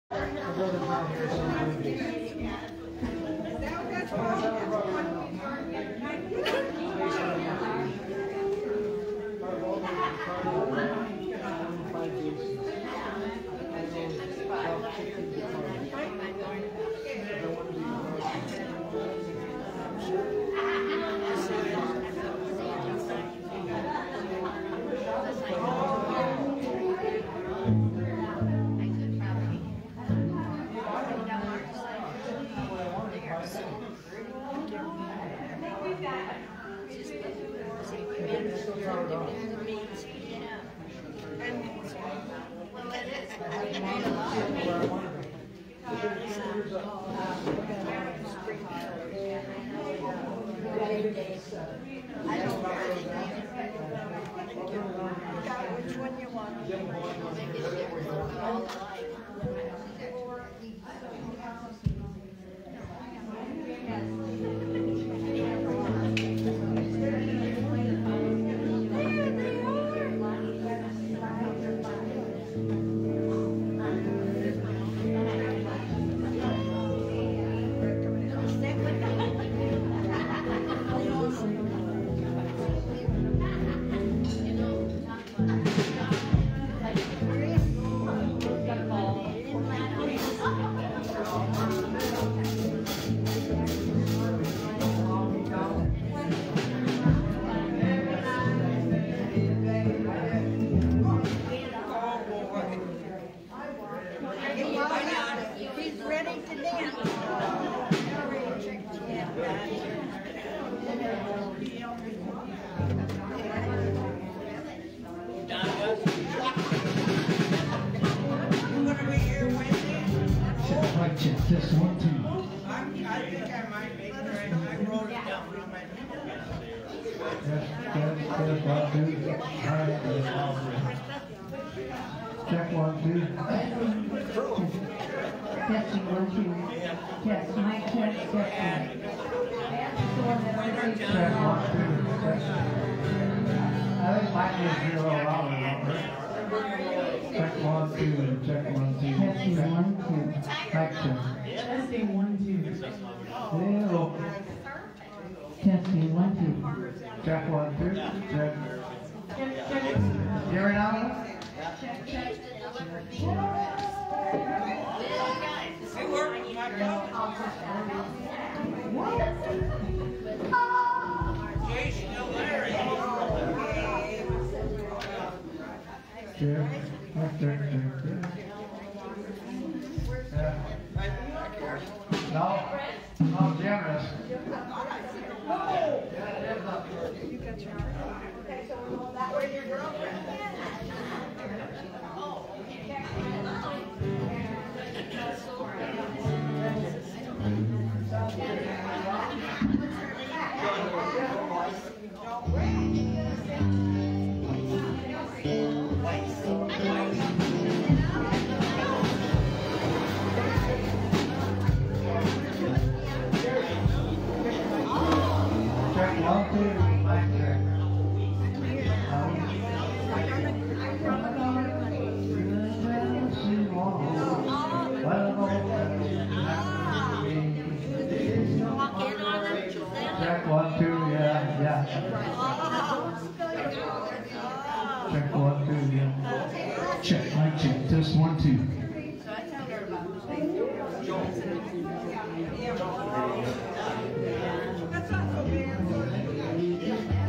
My brother's not here, so I'm doing Which one you want? He's ready to dance. Check, just 1, 2. I think I might be correct. I wrote it down. Test 1, 2. Check 1, 2. Testing 1, 2. Test, mic test, testing. Check 1, 2. I think mine is 0 louder. Check 1, 2. Check 1, 2. Testing 1, 2. Mic check. Testing 1, 2. 0. Testing 1, 2. Check 1, 2. Check. Hear it now? It worked, my God. Jay's still there. Check. No, generous. Okay, so that was your girlfriend. Check 1, 2. Mic check. Check 1, 2, yeah. Check 1, 2, yeah. Check, mic check, just 1, 2. That's not so bad.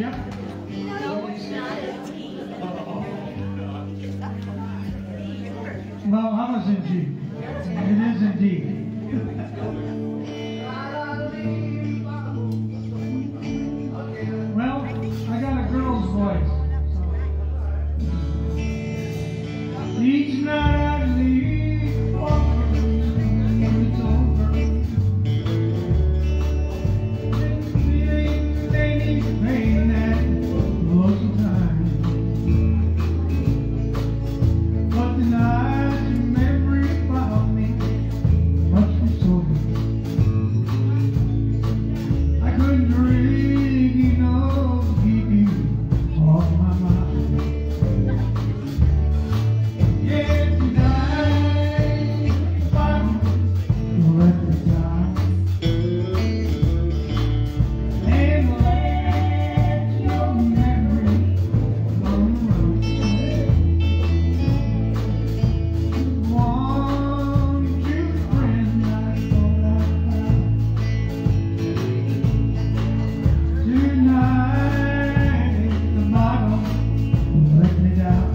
Yep. No, it's not a T. Well, I was in G. It is in D. Well, I got a girl's voice. Each night I leave, walking, it's over. They need pain that most of the time. But tonight your memory about me must be sober. I couldn't drink enough to keep you off my mind. Yeah, tonight the bottom will let me down. And let your memory come around. One true friend I thought I found. Tonight the bottom will let me down.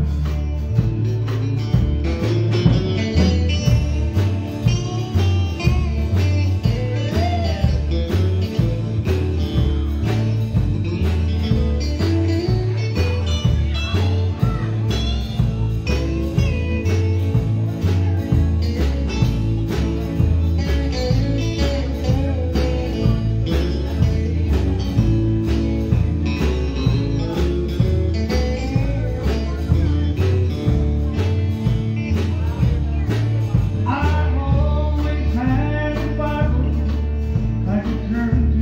I've always had a Bible I could turn to.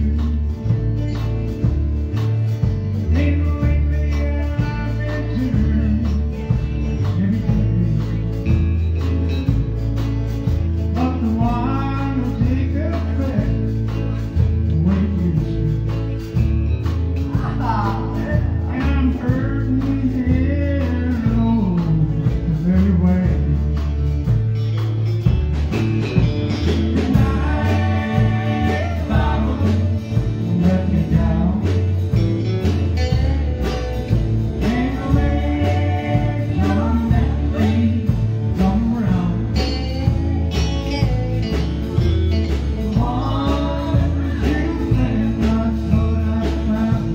And lately I've been turning every day. But the wine will take effect the way it used to. And I'm hurting here alone the very way. Tonight, Bible, let me down. And let your memory come around. One true friend I thought I found.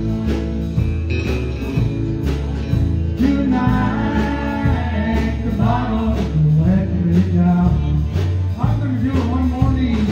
Tonight, the bottle let me down. I'm going to do it one more time.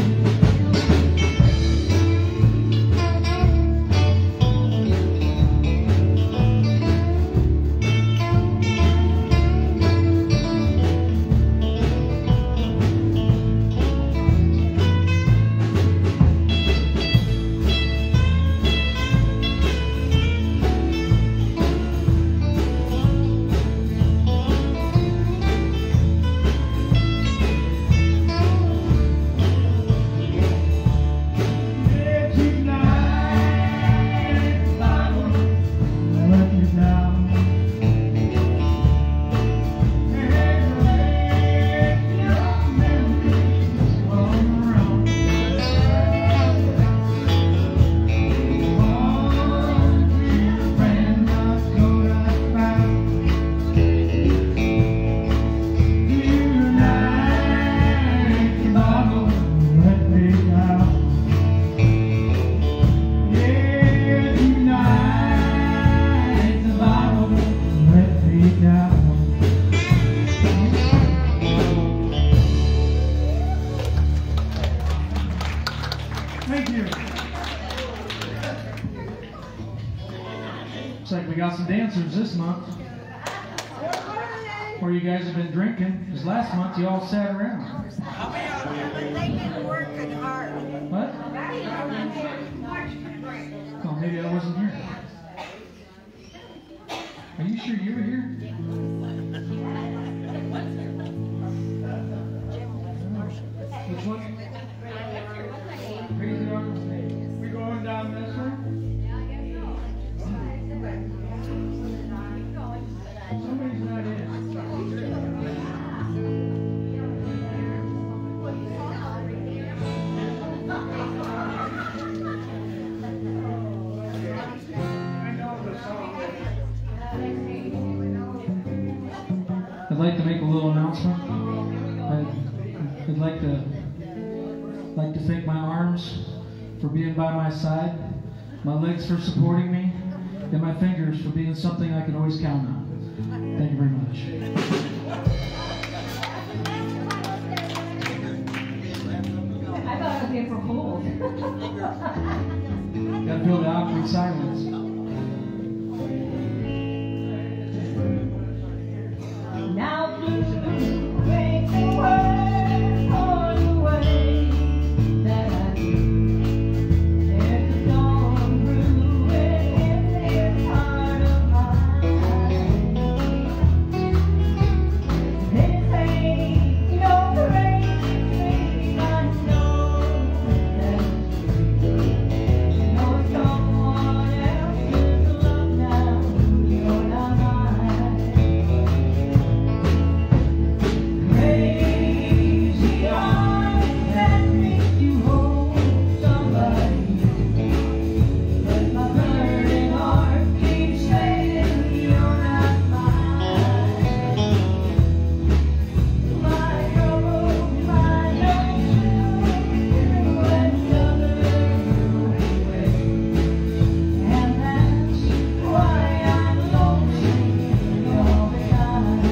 Yeah, tonight, the bottle let me down. And let your memories come around. One true friend I thought I found. Tonight, the bottle let me down. Yeah, tonight the bottle let me down. Thank you. Looks like we got some dancers this month. Where you guys have been drinking, because last month you all sat around. But they've been working hard. What? Oh, maybe I wasn't here. Are you sure you were here? Which one? Crazy Dog? We going down this way? Somebody's not in. I know the like to make a little announcement. I'd like to thank my arms for being by my side, my legs for supporting me, and my fingers for being something I can always count on. Thank you very much. I thought I was here for fools. Gotta feel the awkward silence. Now blue, make the world for the way that I do. There's a storm brewing in this heart of mine. This ain't no crazy thing, I know that it's true. You know someone else's love now, you're not mine. Crazy heart that makes you hold somebody, but my burning heart keeps saying you're not mine. My trouble, my notion, when another goes away, and that's why I'm lonely all the time.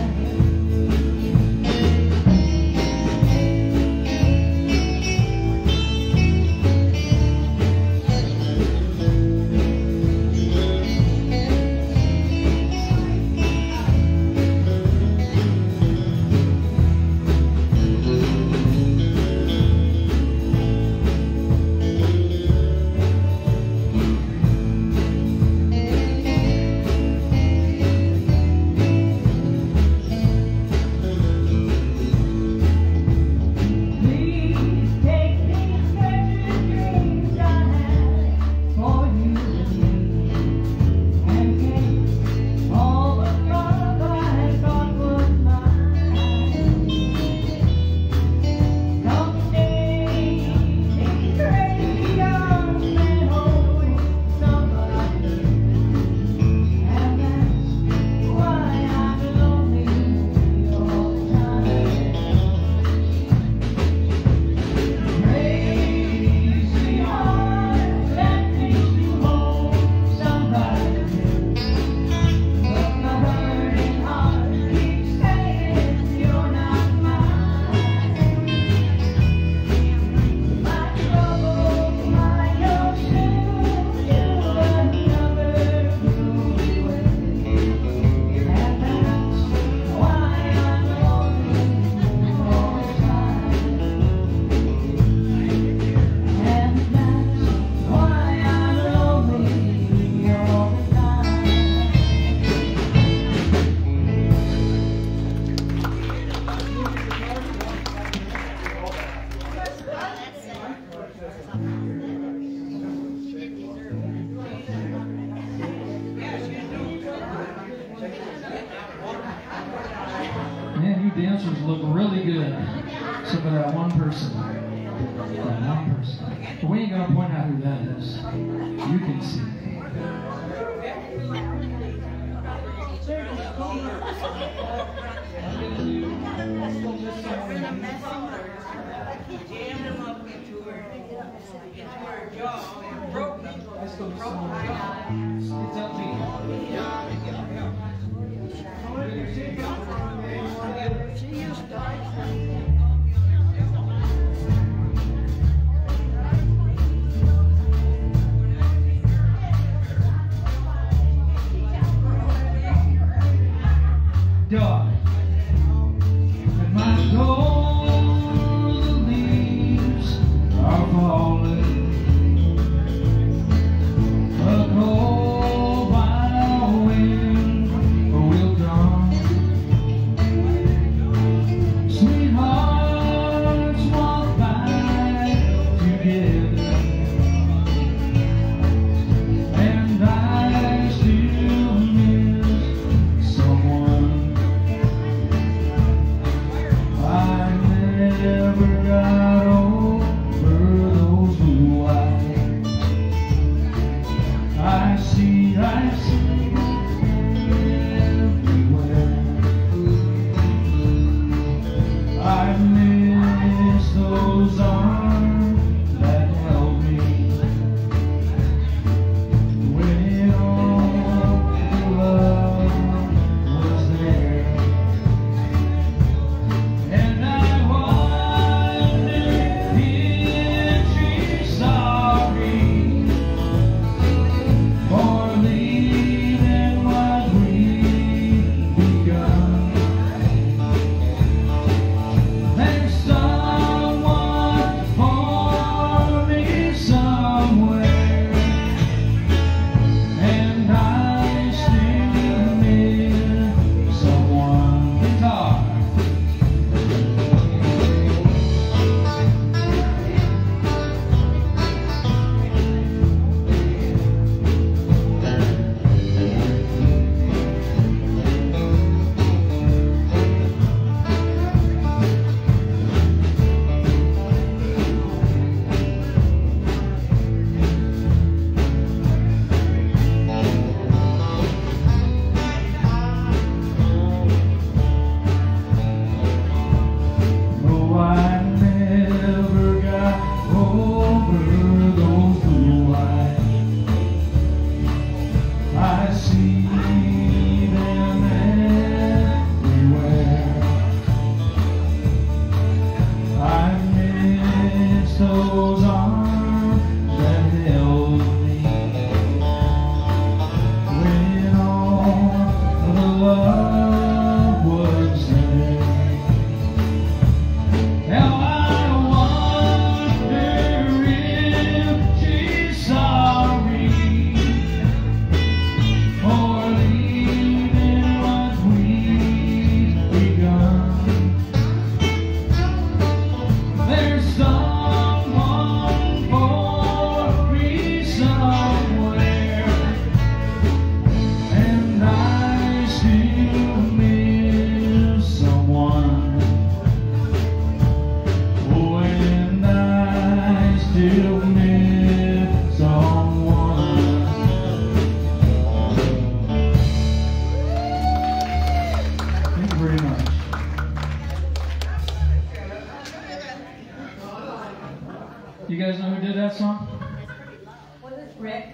Please take these precious dreams I had for you and take all the love I thought was mine. Someday these crazy arms may hold somebody, and that's why I'm lonely all the time. Crazy heart that makes you hold somebody, but my burning heart keeps saying you're not mine. My trouble, my notion, you another goes away, and that's why I'm lonely all the time. And that's why I'm lonely all the time. Man, you dancers look really good. Except for that one person. That one person. But we ain't gonna point out who that is. You can see. Jammed him up into her jaw and broke them. It's up to you. Dog. And my golden leaves are falling. A cold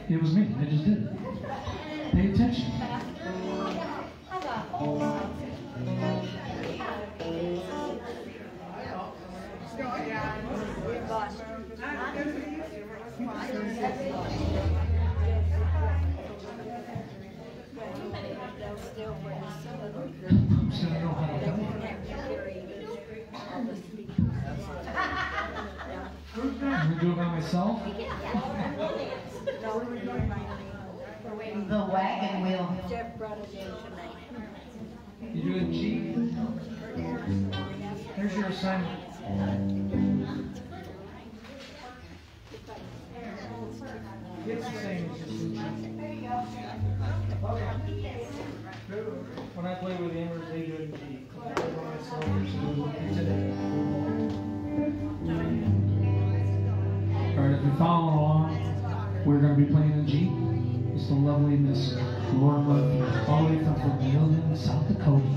It was me. I just did it. Pay attention. I'm just gonna know how to do it. I'm gonna do it by myself. The wagon wheel. Jeff brought it in tonight. You do it in G. Here's your assignment. It's the same as this. When I play with the Embers, they do it in G. When I play by myself, it's in A. Alright, if you're following along, we're going to be playing in G. It's the lovely Miss Laura Murphy, all the way from Vermillion, South Dakota.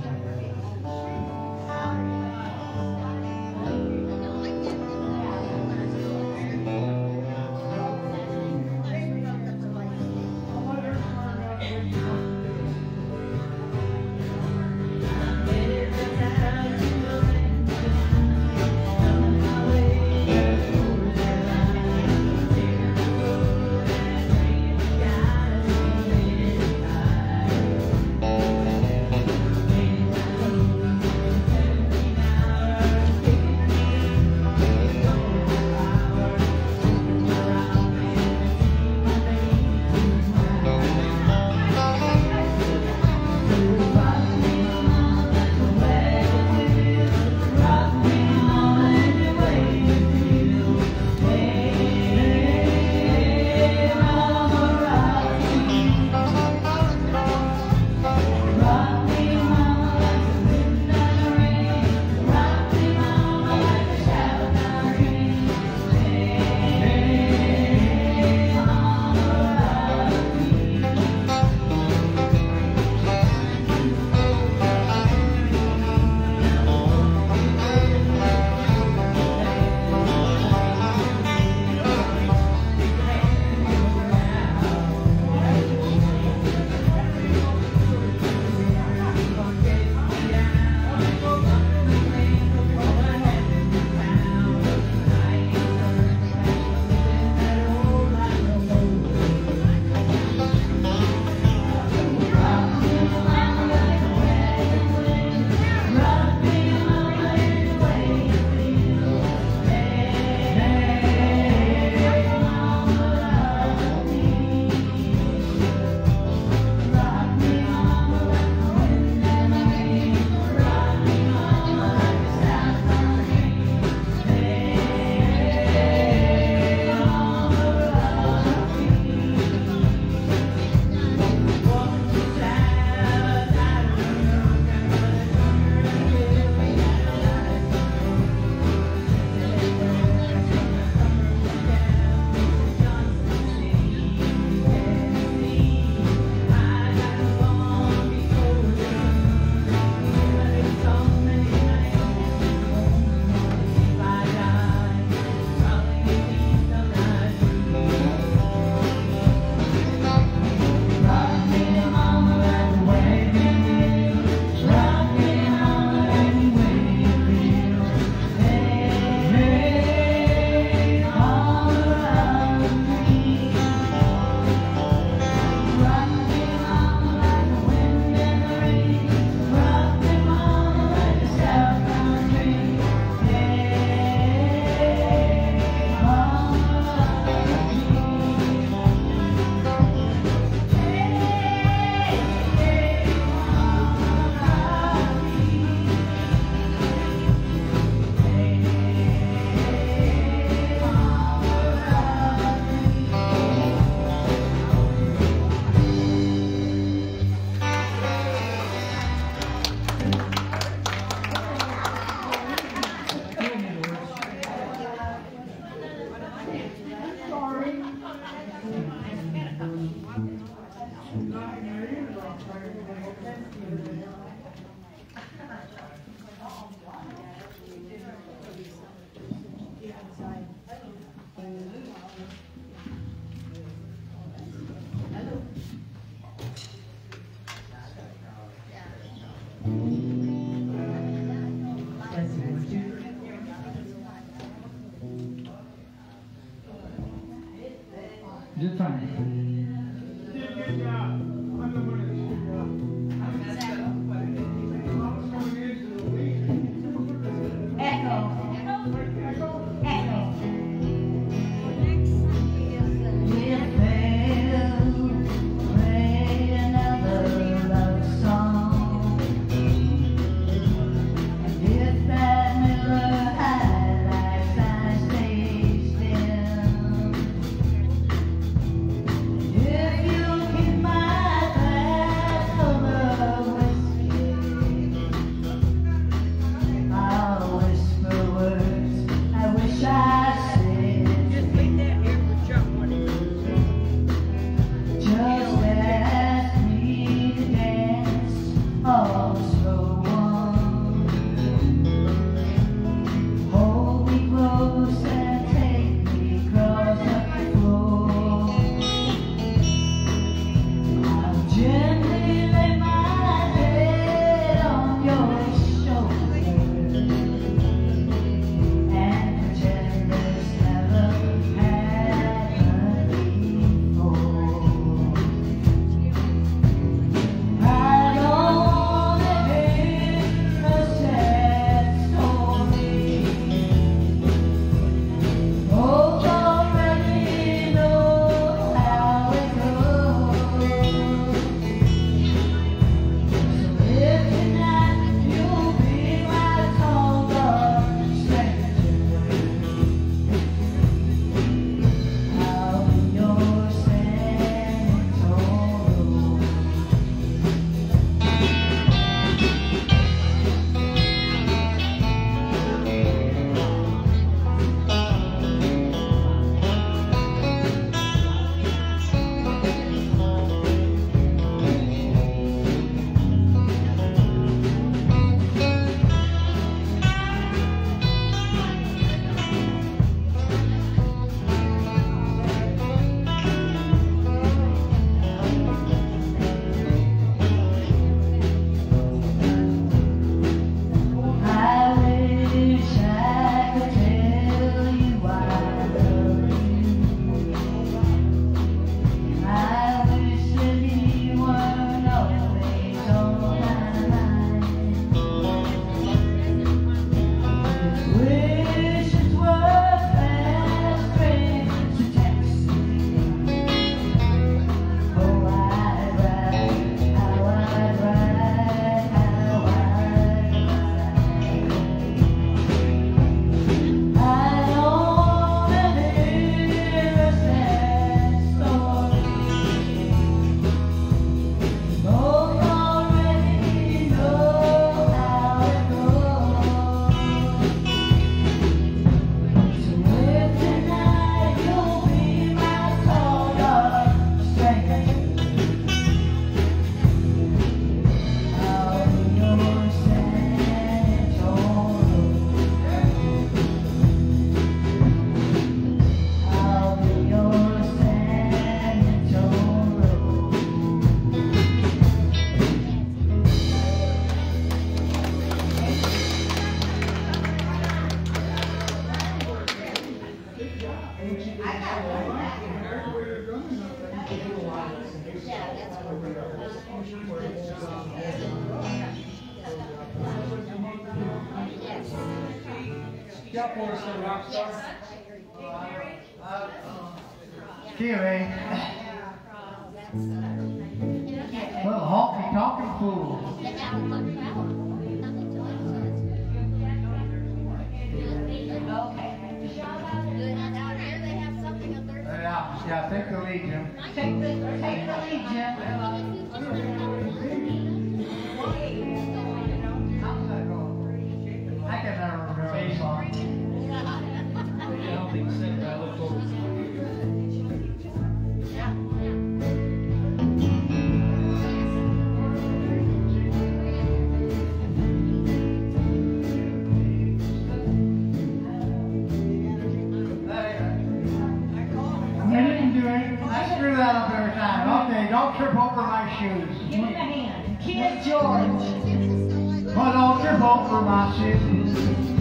Got for us, Rockstar. Kiwi. Little honky talking fool. Yeah, take the lead, Jim. Take the lead, Jim. I can never remember the song. I don't think so. I look forward to it. I screw that up every time. Okay, don't trip over my shoes. Give him a hand. Kid George. But don't trip over my shoes.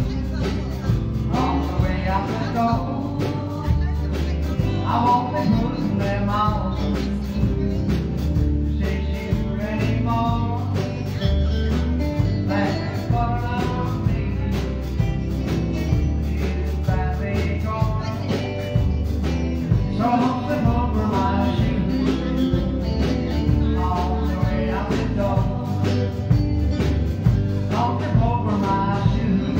On the way out the door, I won't be putting them on. See you anymore. That's what I need. Is that they gone? So don't slip over my shoes. On the way out the door. Don't trip over my shoes.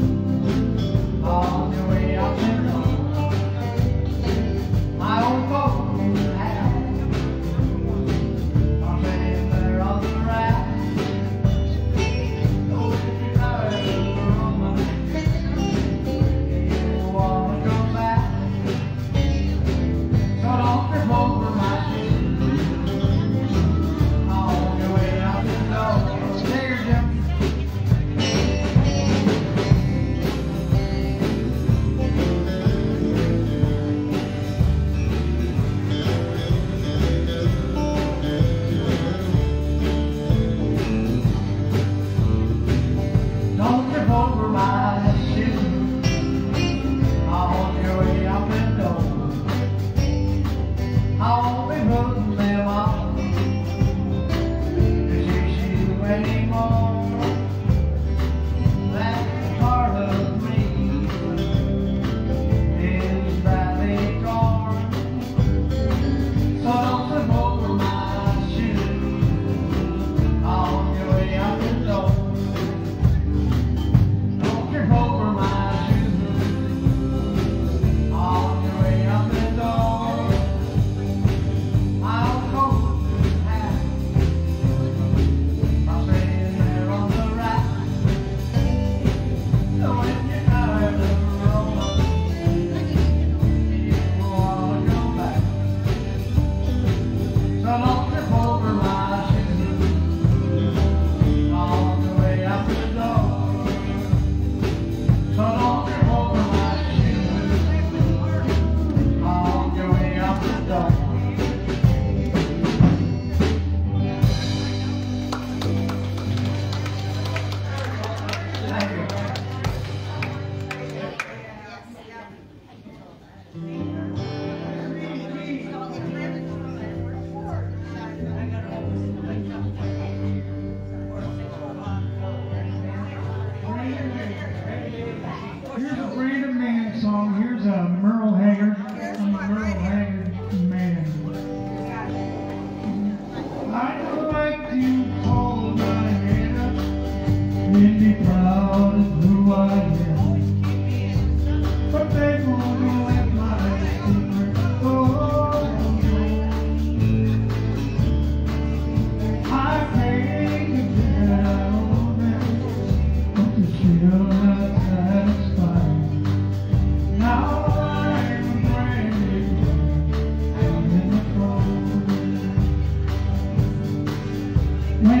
On the way out the door. My old folks have. I'm sitting there on the rack. Oh, if you're tired of the rumor, you wanna go back. So don't trip over my shoes. On your way out the door. There, Jim. Don't trip over my shoes. On your way out the door. I won't be putting them on to chase you anymore. That part of me is badly torn. So don't slip over my shoes. On your way out the door. Don't trip over my shoes. On your way out the door. I'll go half. I'm sitting there on the rack. So when you're tired of rolling, you wanna go back. So don't trip over my shoes. On the way out the door. So don't trip over my shoes. On your way out the door. Thank you. Here's a Brandon Mann song. Here's a Merle Haggard. I'm a Merle Haggard man. I'd like to hold my head up and be proud of who I am. But they won't let my secret go. I can't get out of it, but the still not satisfied. Now I'm branded, I'm in the cold.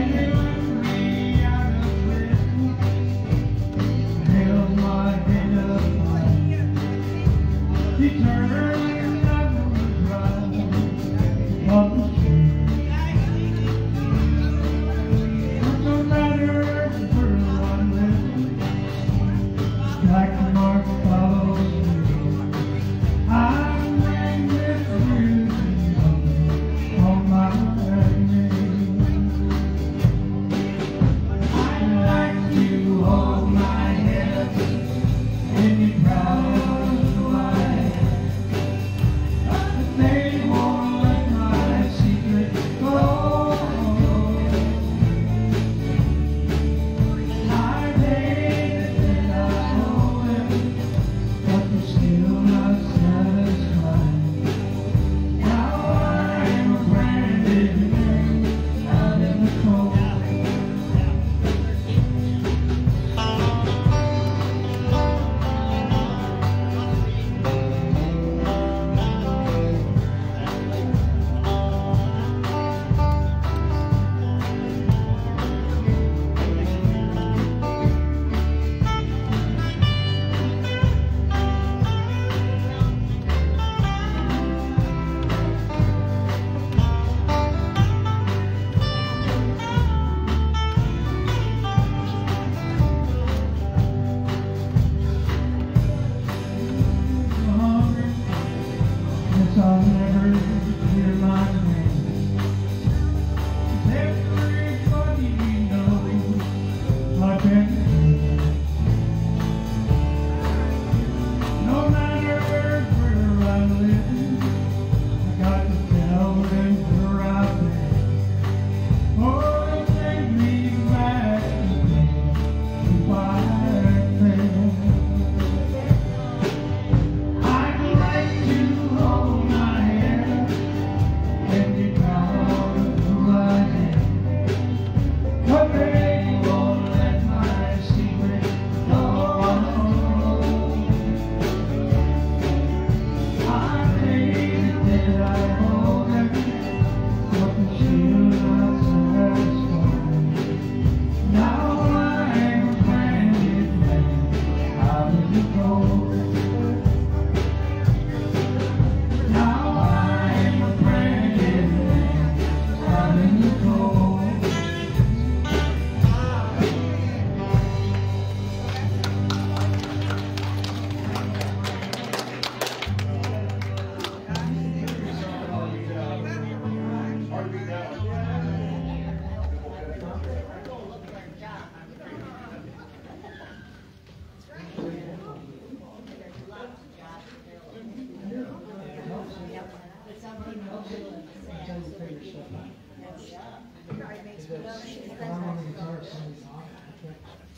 When I'm on the guitar, somebody's on it.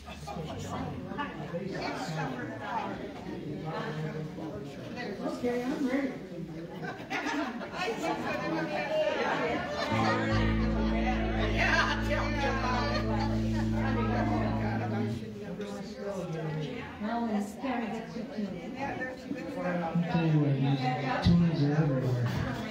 Okay, I'm ready. Now when Scary gets your tune. I'll tell you what, music tunes are everywhere.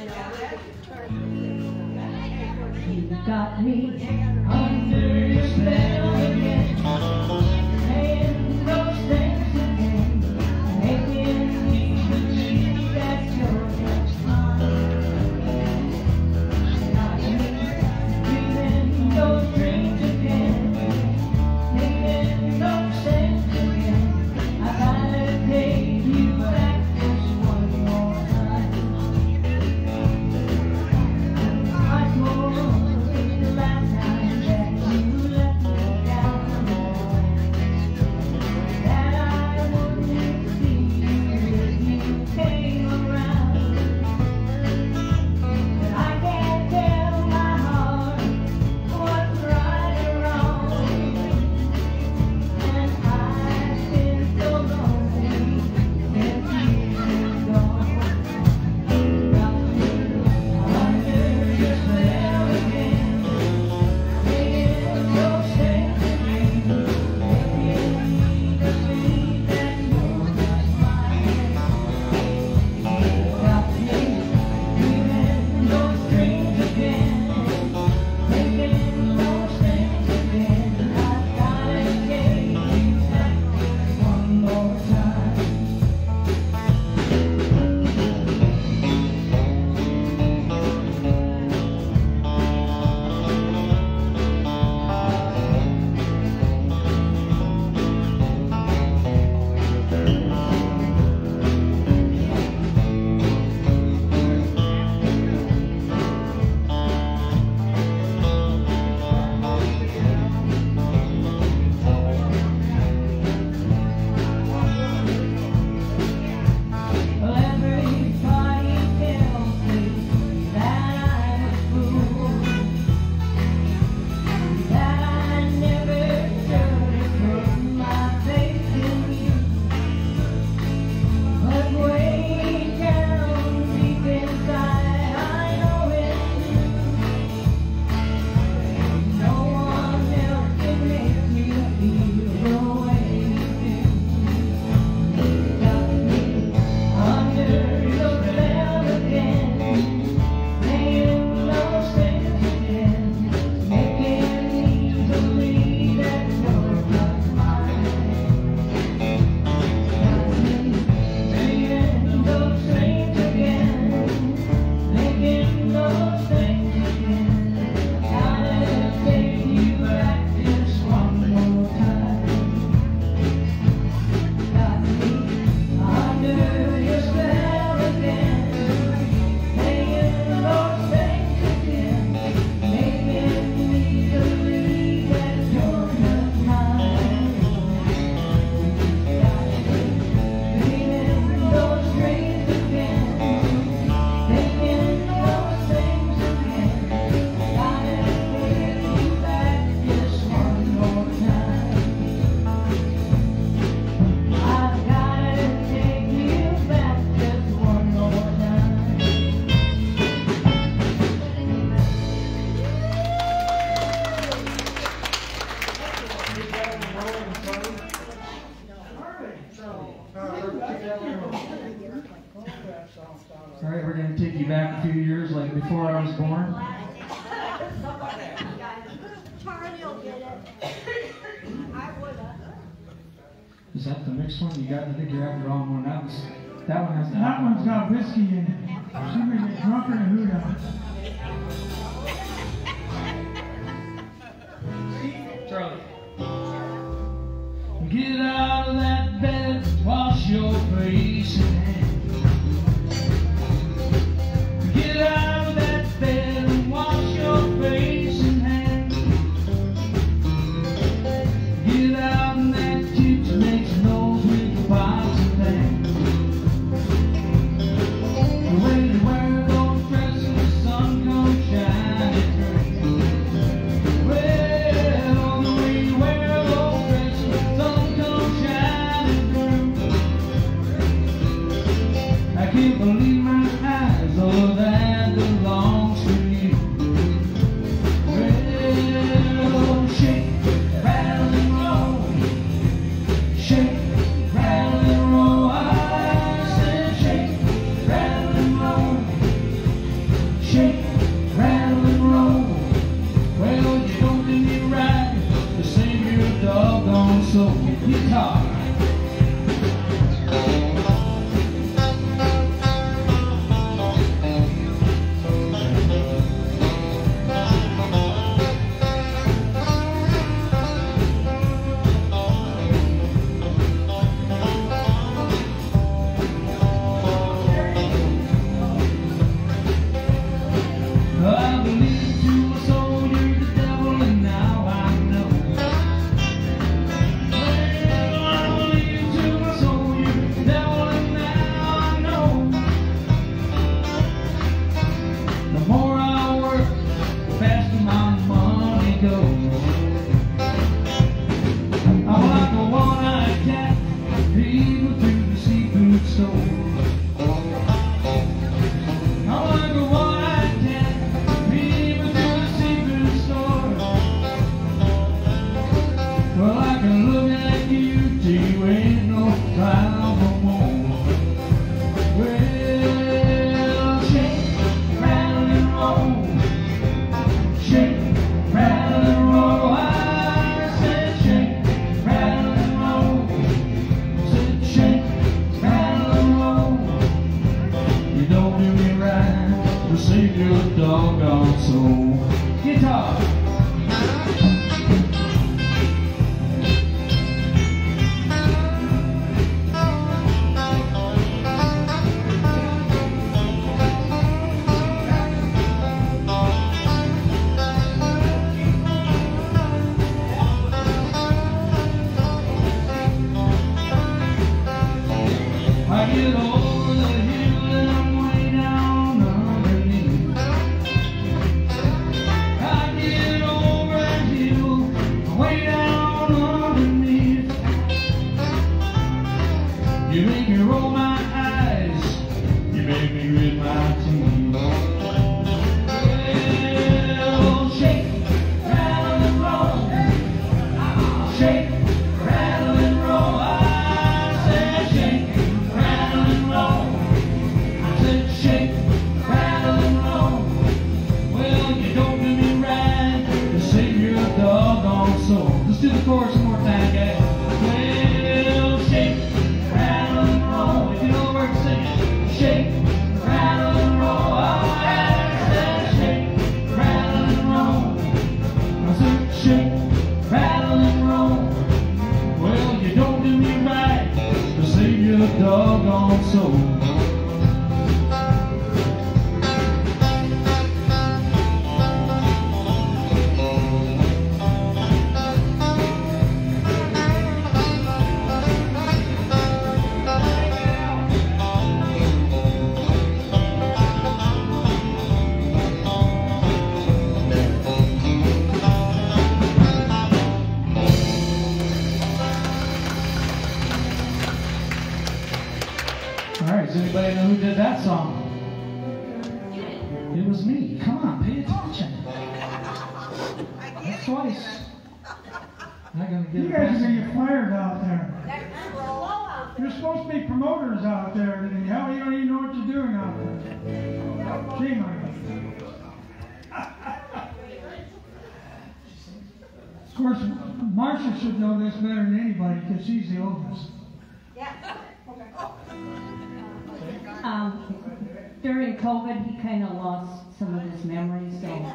You got me under your spell again, saying those things again, making me believe that you're just mine. Got me dreaming those dreams again, making no sense again. I gotta take you back just one more time. I swore the last time that you let me down, that I wouldn't see you if you came around. But I can't tell my heart what's right or wrong, and I've been so lonely since you've gone. Got me under your spell again, making those things again, making me believe that you're just mine. Got me dreaming those dreams again, making those things again. I gotta take you back one more time. Well, everybody tells me that I'm a fool, that I never should have put my faith in you. But way down deep inside, I know it's true. No one else can make me feel the way you do. Got me under your spell again, saying those things again, making me believe that you're just mine. Got me dreaming those dreams again, making those things again. Gotta take you back just one more time. Got me under your spell again, saying those things again, making me believe that you're just mine. Got me dreaming those dreams again, making those things again. Gotta take you back just one more time. I've gotta take you back just one more time. All right, we're going to take you back a few years, like before I was born. Charlie will get it. I would've. Is that the mixed one? You got? I think you're at the wrong one. That one has the. That one's got whiskey in it. She's gonna get drunker than who knows. Charlie. Get out of that bed, wash your face and hands. Get out of that bed and wash your face and hands. Get out and that chips makes nose with the pots and pans. The way you wear those dresses, the sun comes shining through. Well, you don't do me right to save your doggone soul. Guitar. I believe to my soul you're the devil, and now I know. Well, I believe to my soul you're the devil, and now I know. The more I work, the faster my money goes. I'm like a one-eyed cat, people through the seafood store. I'm like a one-eyed cat, people through the seafood store. Well, I can look at you till you ain't no trial no more. Well, shake, rattle and roll. Shake, rattle and roll. I said shake, rattle and roll. I said shake, rattle and roll. You don't do me right to save your doggone soul. Guitar. I get over the hill and I'm way down underneath. I get over the hill, I'm way down underneath. You make me roll my eyes, you make me grit my teeth. Well, shake, rattle and roll. Shake, rattle and roll. I said shake, rattle and roll. I said shake, rattle and roll. Well, you don't do me right to save your doggone soul. Let's do the chorus one more time, guys. Well, shake, rattle and roll. If you know the words, sing it. Shake, rattle and roll. I said shake, rattle and roll. I said shake, rattle and roll. Well, you don't do me right to save your doggone soul. All right, does anybody know who did that song? It was me. Come on, pay attention. That's twice. I'm not gonna You give guys are it gonna get fired out there. You're supposed to be promoters out there, and hell, you don't even know what you're doing out there. Shame on you. Of course, Marcia should know this better than anybody because she's the oldest. During COVID, he kind of lost some of his memories, so.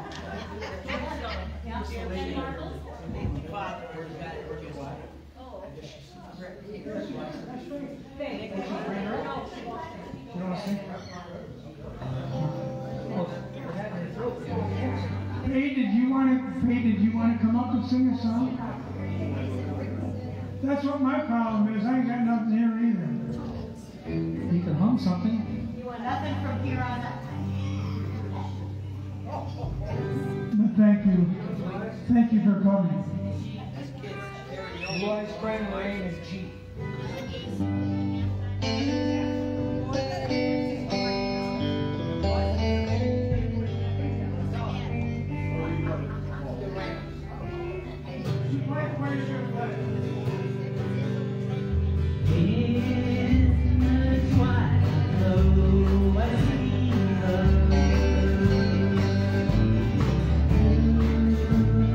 You want to sing? Faye, did you want to come up and sing a song? That's what my problem is. I ain't got nothing here either. You can hum something. You want nothing from here on out. But thank you for coming. Blue Eyes Spring Rain is G. In the twilight,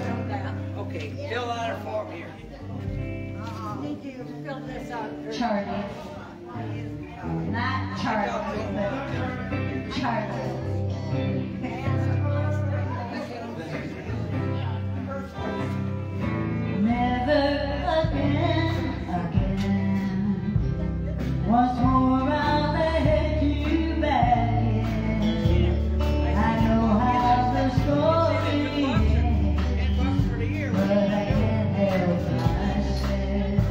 Okay, fill out a form here. Need to fill this out. Charlie. Not Charlie, but Charlie. Never again, again. Once more I'll let you back in. I know how the story ends, but I can't help myself.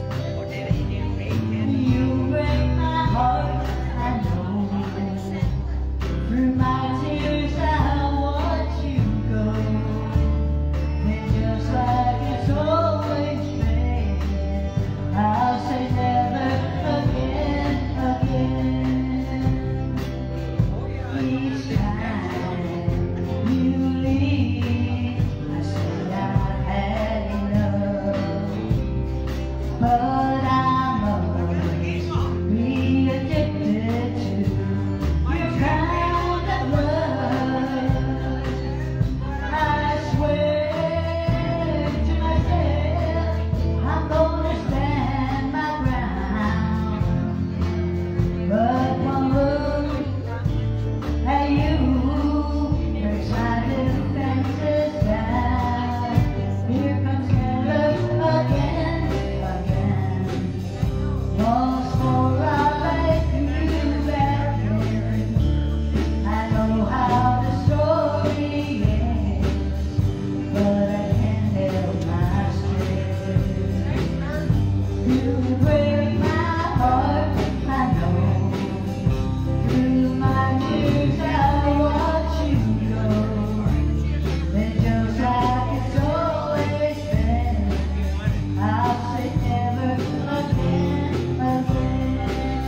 You break my heart, I know. Through my tears I watch you go. Then just like it's always been, I'll say never again, again. Each time you leave, I say I've had enough. But I must be addicted to your kind of love. I swear to myself, I'm gonna stand my ground. But one look at you breaks my defenses down. Here comes never again, again. Once more I'll let you back in. I know how the story ends, but I can't help myself. You break my heart, I know. Through my tears I watch you go. Then just like it's always been, I'll say never again, again.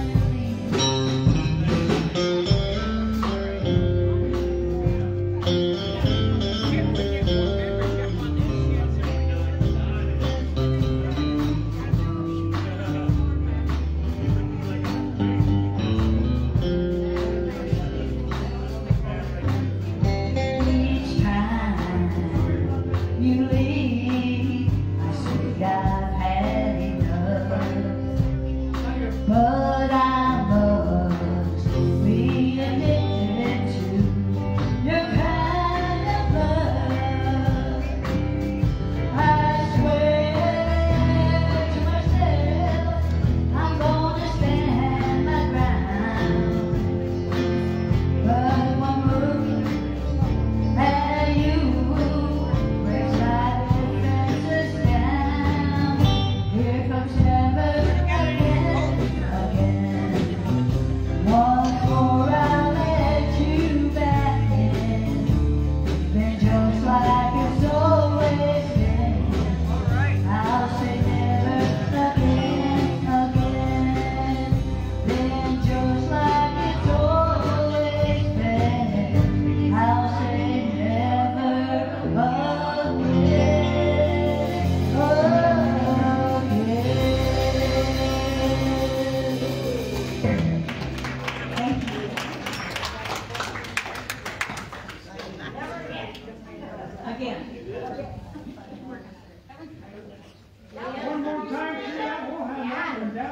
Each time you leave, I say I've had enough. But I must be addicted to your kind of love. I swear to myself, I'm gonna stand my ground. But one look at you breaks my defenses down. Here comes never again, again. Once more I'll let you back in. Then just like it's always been, I'll say never again, again. Then just like it's always been, I'll say never again, again. Thank you. Again. One more time, Sheila, we'll have that one down.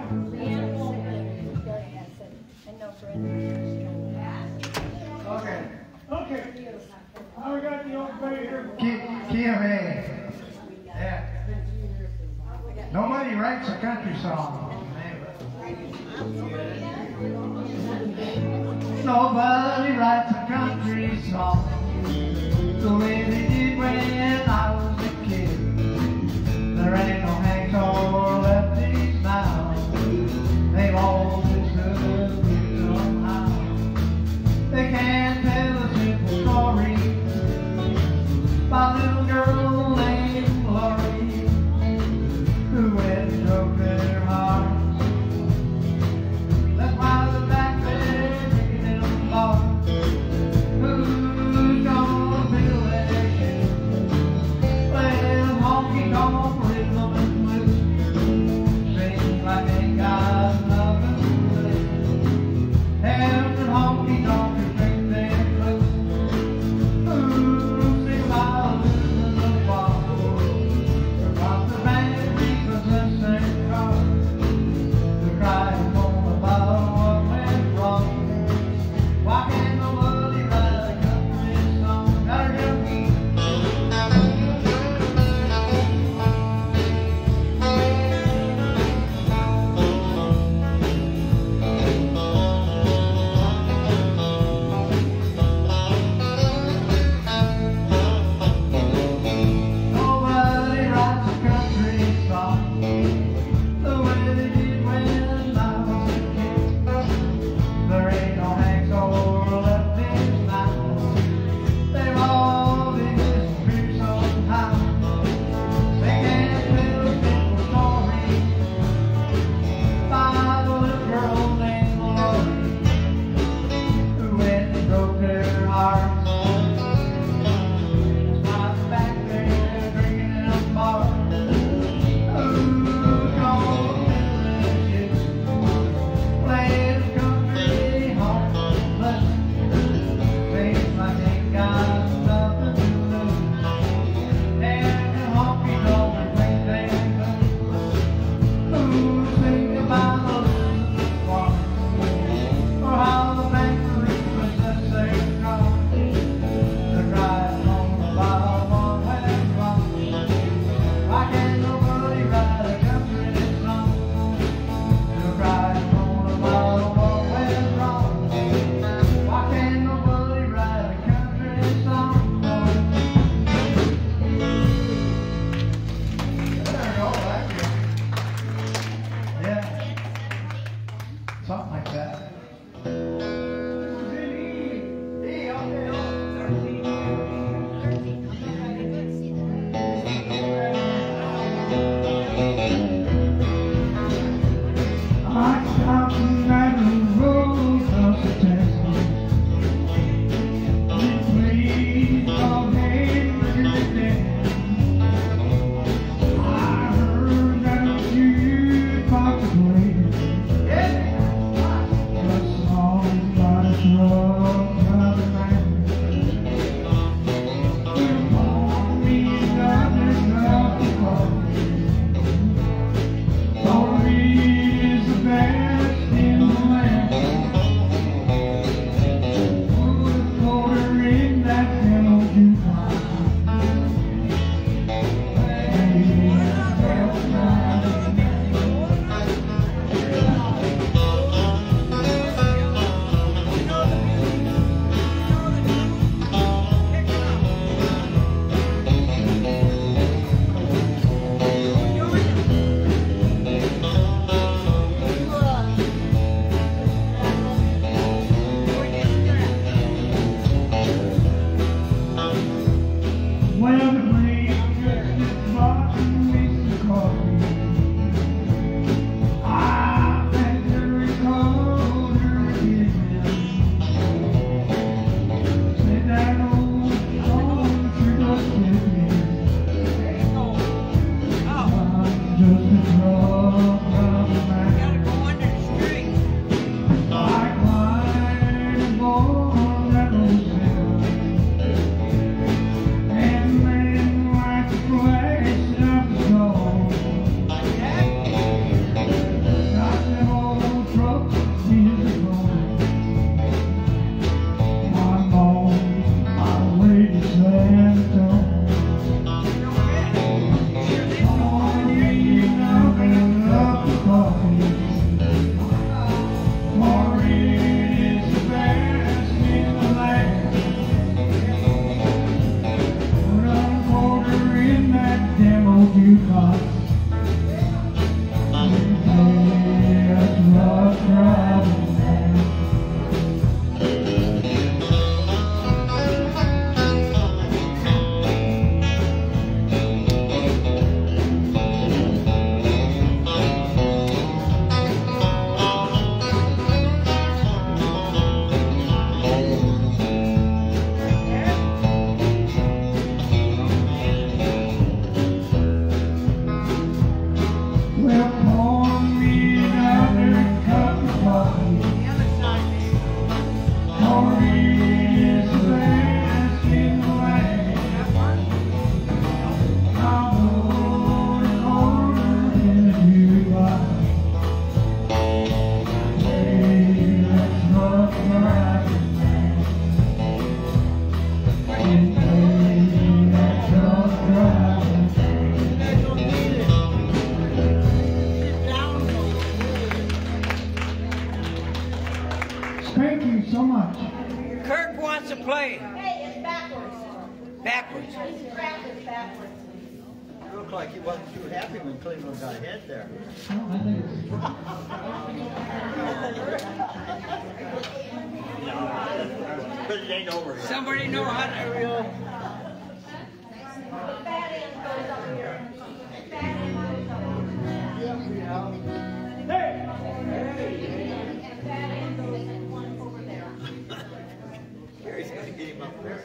Okay. Okay. Now we got the old lady here. Kia Ray. Yeah. Nobody writes a country song. Nobody writes a country song the way they did when I was a kid. There ain't no hanks or lefties now. They've all disappeared somehow. They can't tell a simple story about a little girl named Glory who went and broke their hearts. That's why they're back there drinking in a bar. Who's gonna fill their shoes? like he wasn't too happy when Cleveland got ahead there. Well, I think it's... But it ain't over yet. Somebody know how to real. Bad end goes up here. Bad end goes up here. And bad end goes in one over there. Gary's gonna get him up there.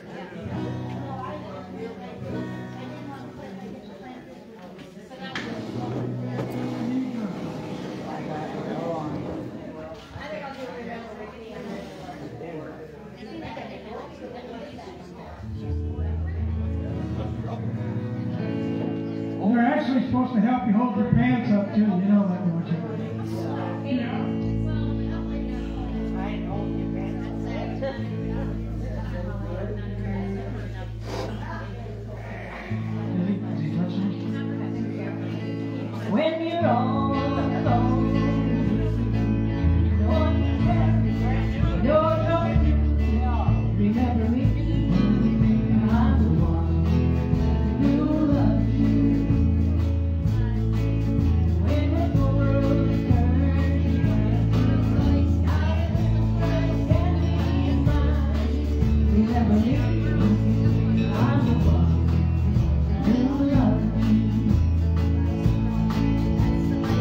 Well, they're actually supposed to help you hold your pants up too. You know that, don't you? Is he touching me? When you're all alone, no one cares. You're remember me. I'm the one who loves you. When the world turns can be mine. Remember me. I'm the one who loves you.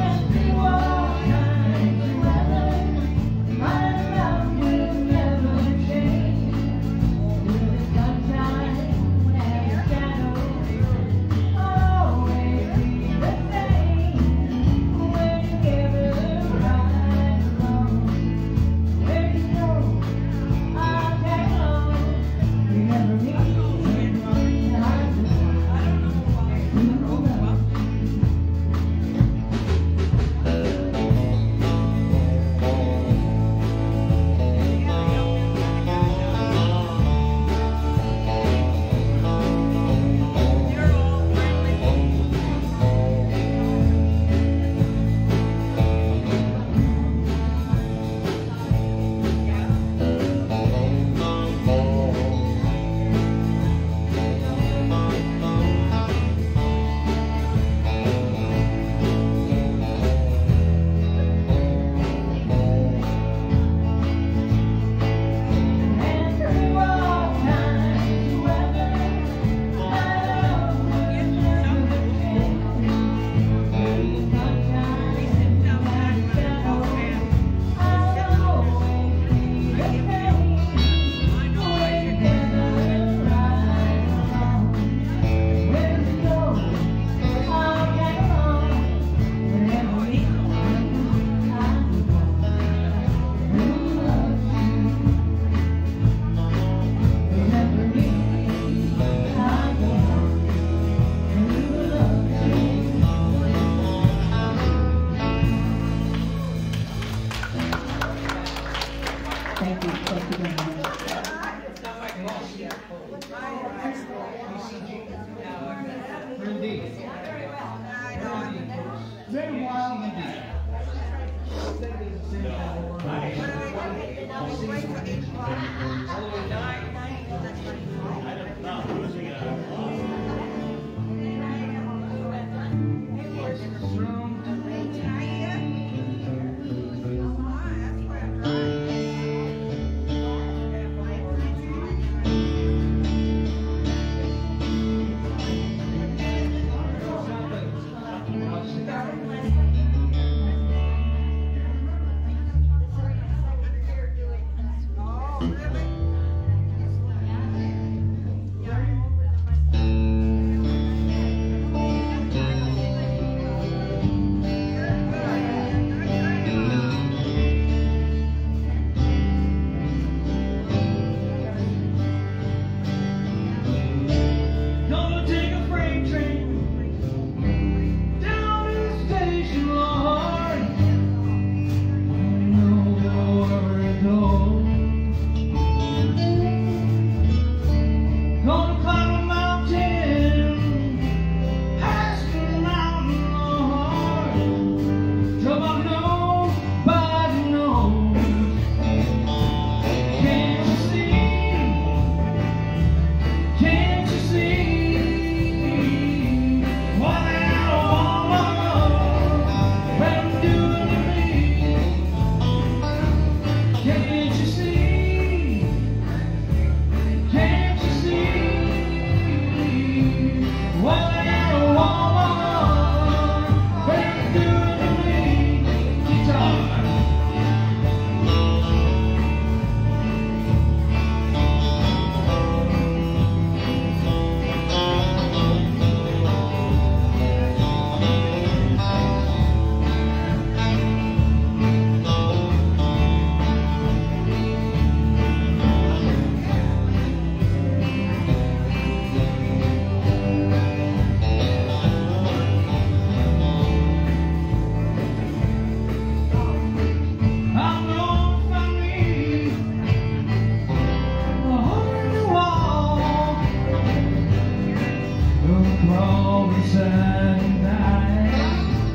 all inside and night.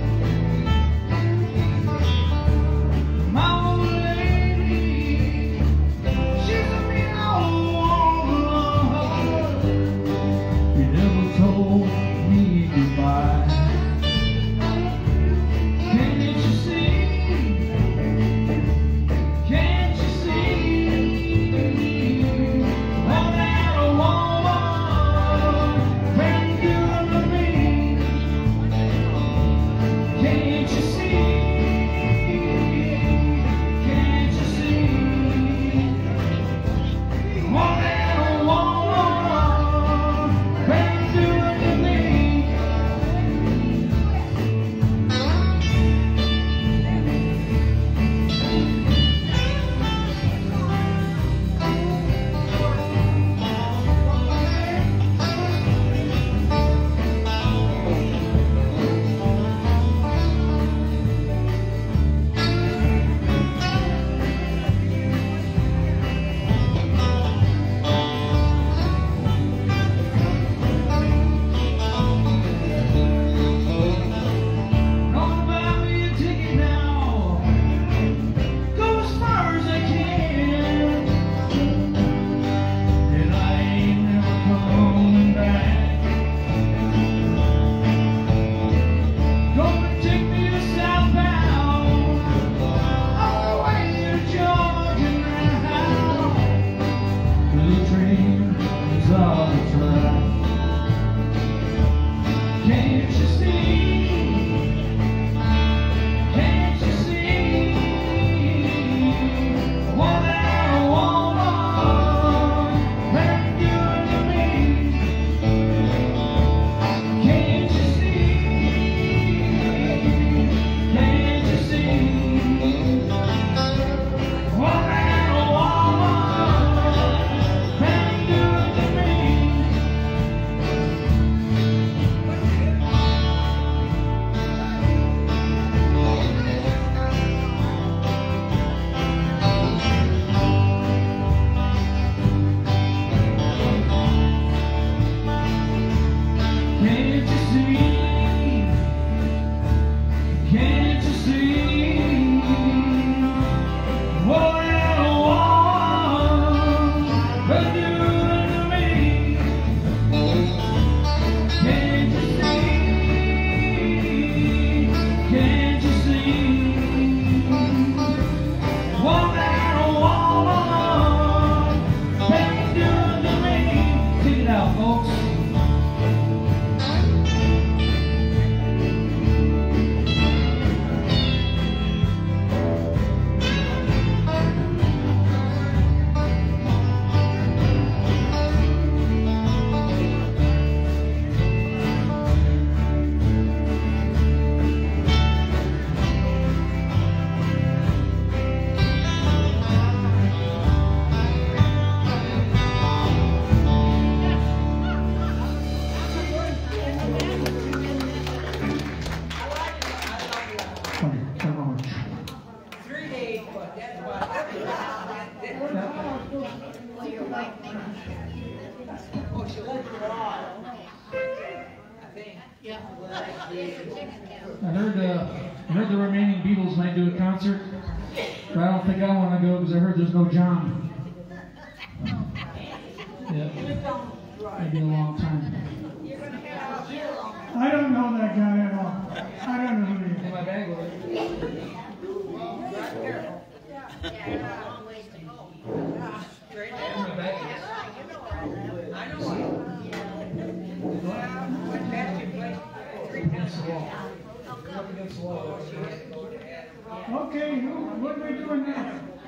My old lady, she's a me all alone. You never told me goodbye. Can't you see? Can't you see? All that a woman can do to me. Can't you see? Can't you see? All that a woman can do to me. Gonna buy me a ticket now, go as far as I can, and I ain't never coming back. Gonna take me to southbound, all the way to Georgia now, till the train is off the track. Can't you see? Can't you see what that woman can do to me? Can't you see? Can't you see what that woman can do to me? Can't you see? Can't you see what that woman can do to me? Can't you see? Can't you see what that woman can do to me? Take it out, folks. Funny, 3 days, but that's about Oh, she left it on. I think. I heard the remaining Beatles might do a concert, but I don't think I want to go because I heard there's no John. Yeah, maybe a long time. I don't know that guy at all. I don't know who he In is. my bag with it. Straight In down. my bag. I know what. Went past your place 3 times. Against the wall. Up against the wall. Okay, what are we doing now?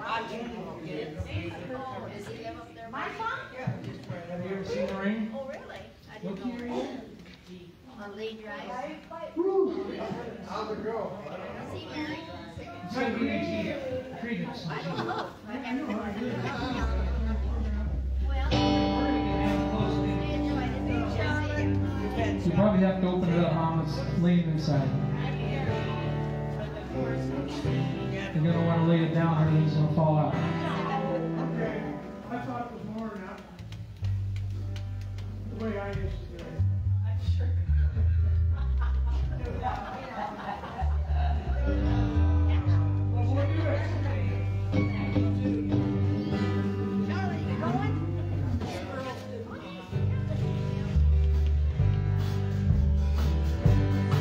My song? Have you ever seen the rain? Oh, really? I What didn't key are know. you in? On lead drive. How's it go? See, Mary? It's like Credence. I don't know. I haven't been. Well, We're gonna get down close to I enjoyed it. Chelsea. You probably have to open it up, Mom. It's laying inside. You're gonna want to lay it down, or it's gonna fall out. Okay, I thought it was more than that. The way I used to do it.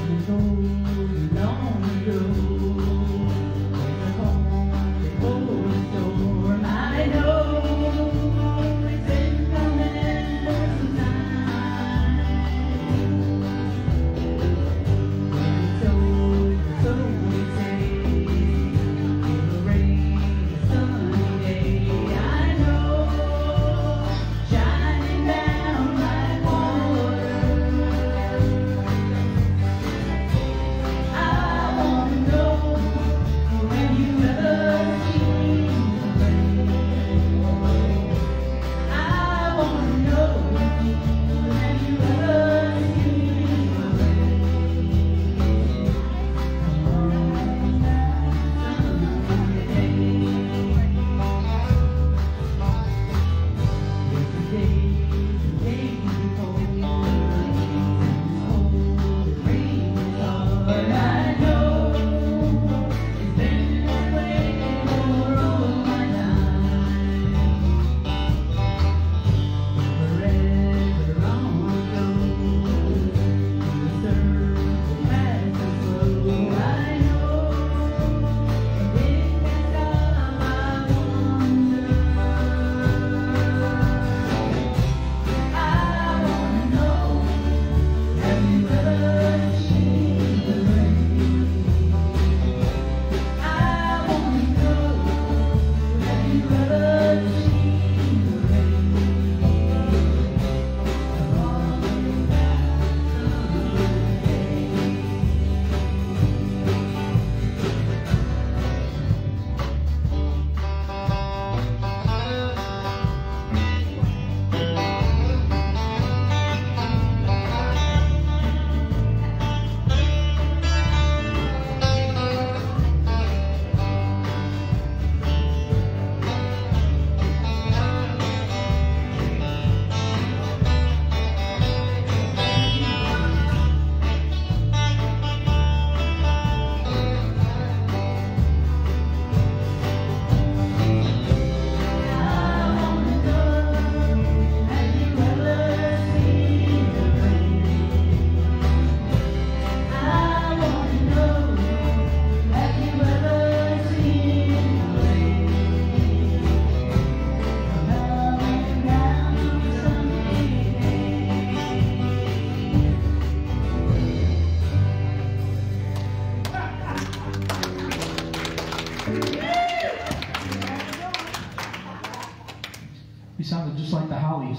He sounded just like the Hollies.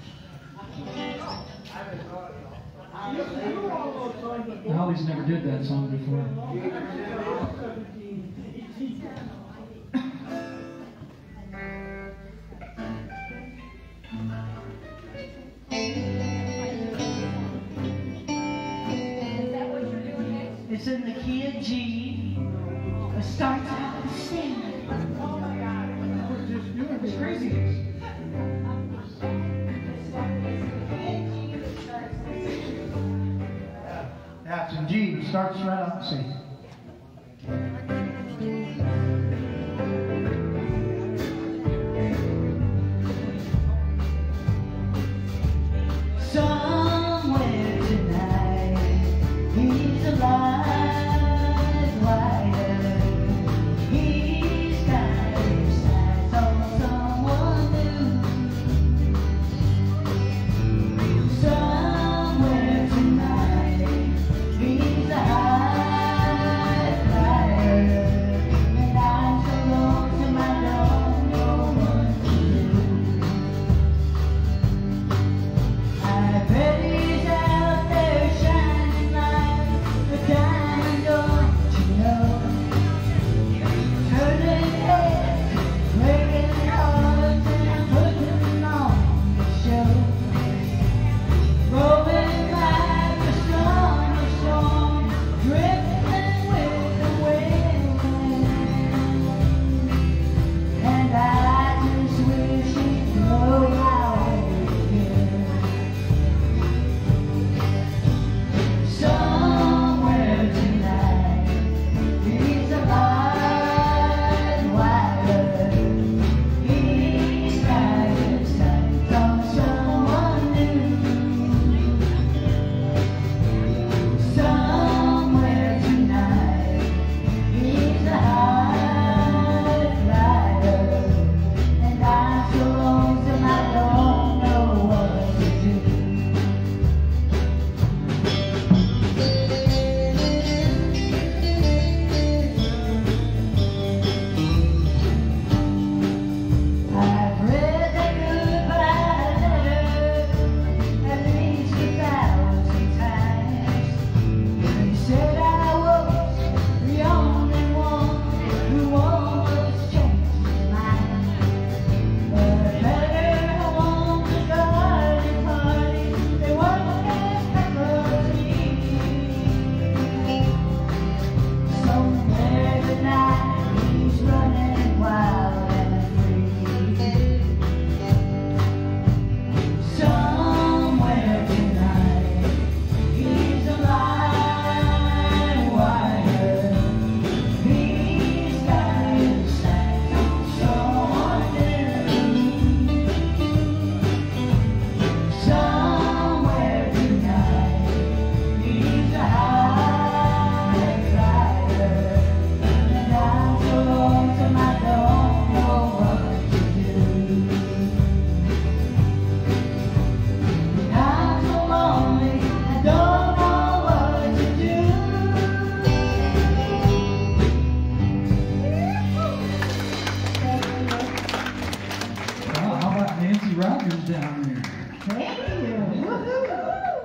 The Hollies never did that song before. Is that what you're doing next? It's in the key of G. It starts out the same. Oh my God. It's crazy. Yeah, it's in G. It starts right out the same. Somewhere tonight, he's alive, wider. He's got his eyes on someone new. Somewhere tonight, he's alive. down there. Thank you. Woohoo.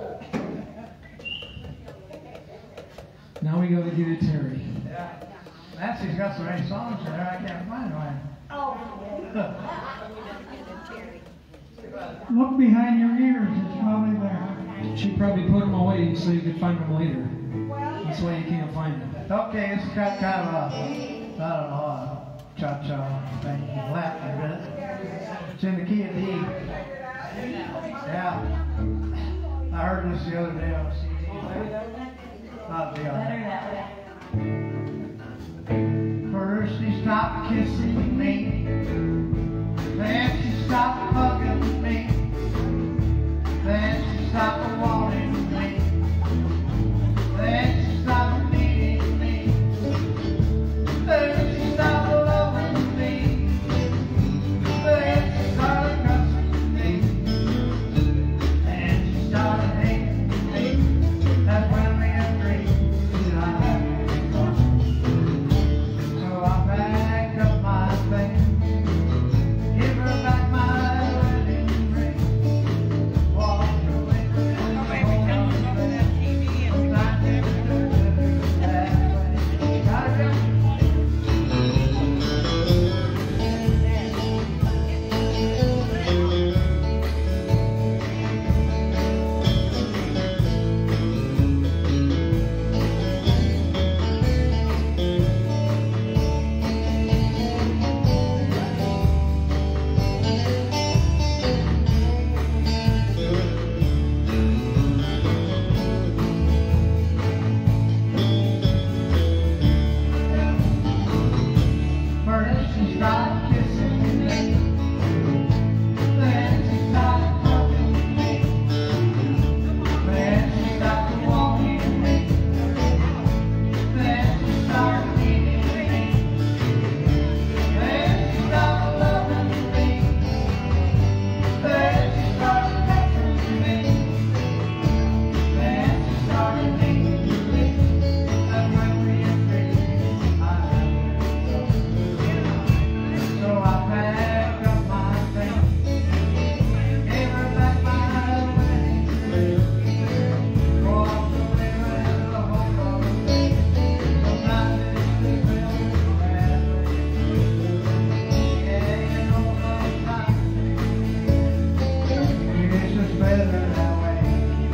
Now we go to get to Terry. Nancy's got so many songs in there, I can't find one. Look behind your ears, it's probably there. She probably put them away so you could find them later. That's why you can't find them. Okay, it's got kind of a, I don't know, a cha-cha thing, Latin, isn't it? It's in the key of D. Yeah. I heard this the other day on a CD. Not the other. First she stopped kissing me, then she stopped hugging me, then she stopped wanting me, then she stopped needing me, then she stopped loving me, then she started cussing me, and she started hating me. That's when we agreed that I had to go. So I packed up my things, give her back my wedding ring, walked away from the home First she stopped kissing me, then she stopped hugging me, then she stopped walking me, then she started needing me, then she stopped loving me, then she started cussing me, then she started hating me. That's when we agreed I had to go. So I packed up my things, gave her back my wedding ring, walked away with the hope of a thing. Sometimes it's the real bad way. Yeah, you know sometimes it's just better that way.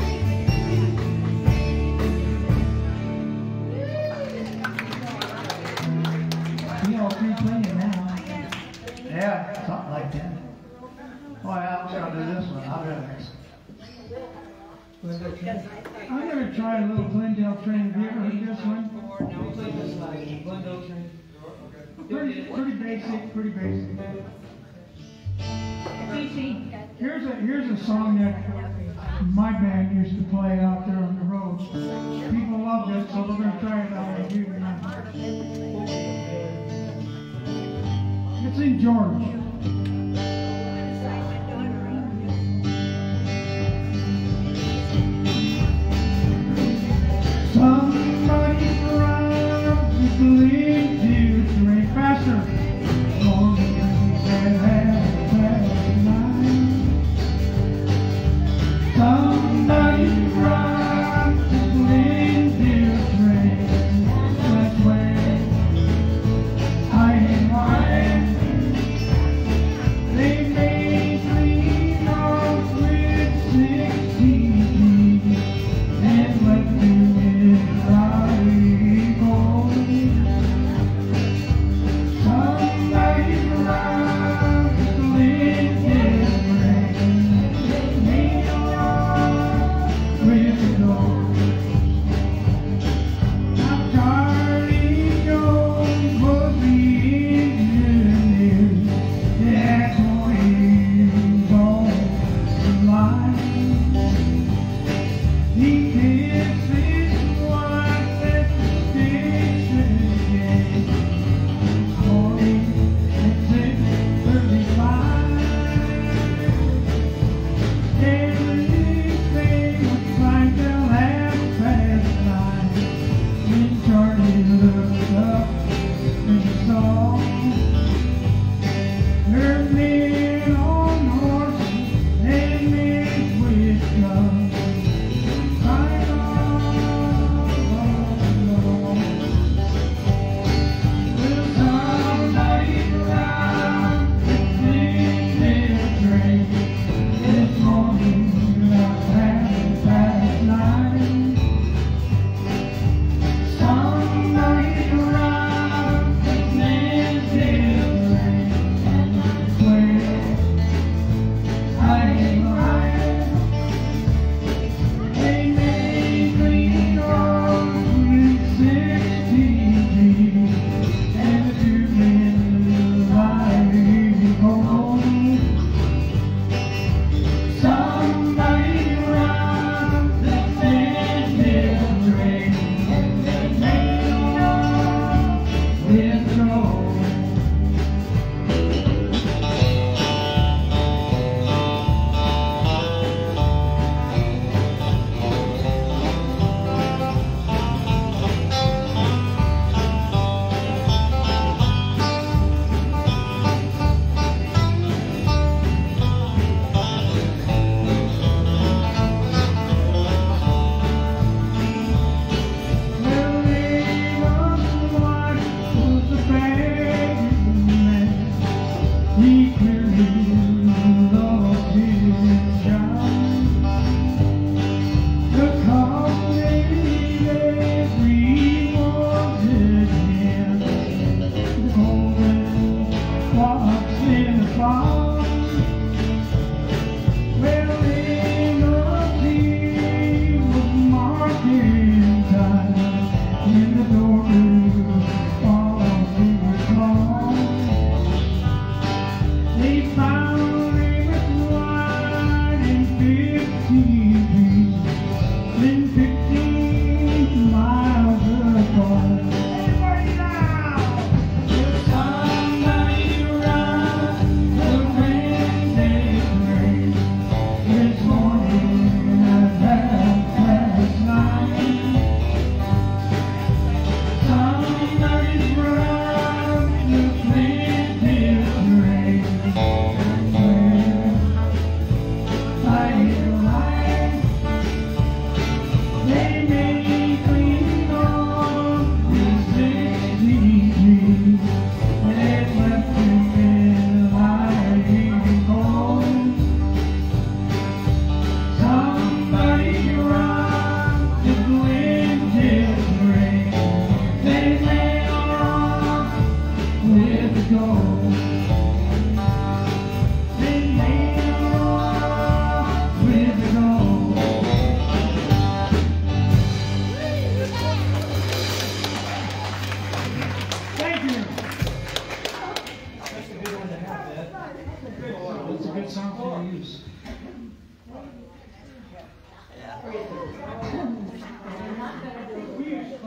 We all three playing now. Yeah, something like that. Oh yeah, I'm gonna do this one. I'll do it. I'm going to try a little Glendale Train. Have you ever heard this one? We played this like Glendale Train. Pretty basic, pretty basic. Here's a song that my band used to play out there on the road. People loved it, so we're going to try it out with you tonight. It's in George. Somebody's around to lead you to drink faster. Longer than you can have past night. Somebody's around to lead you to drink. That's when I ain't lying. They made me off with 16 and left me in Raleigh.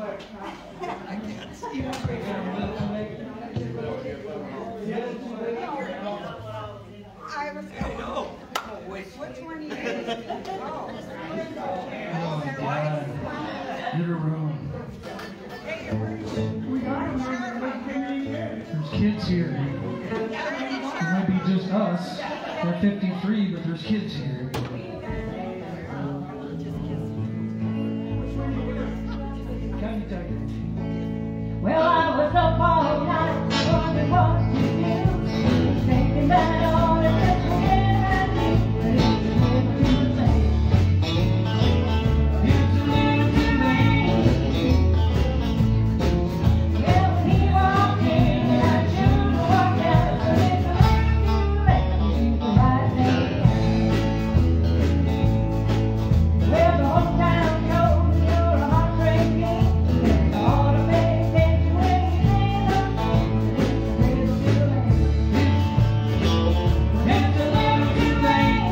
I was which one you Oh, God. Get a room. There's kids here. It might be just us. We're 53, but there's kids here. Well, I was up all night wondering what to do, thinking about all the things I did, but it's never too late. It's a little too late. Well, when he walked in, I should have walked out, but it's a little too late to do the right thing. Well, the whole town knows you're a heartbreaking, and all the bad things when you say those things, but it's a little too late. It's a little too late.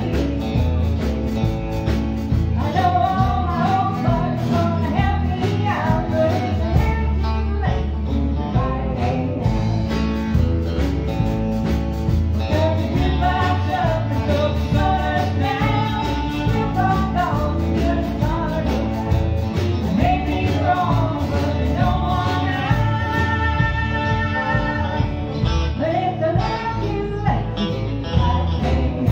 I know all my old buddies gonna help me out, but it's a little too late to do the right thing now. Turn the goodbyes up and go the colors down. We're both gone, good and hard around. I may be wrong, but I don't want out. But it's a little too late to do the right thing now.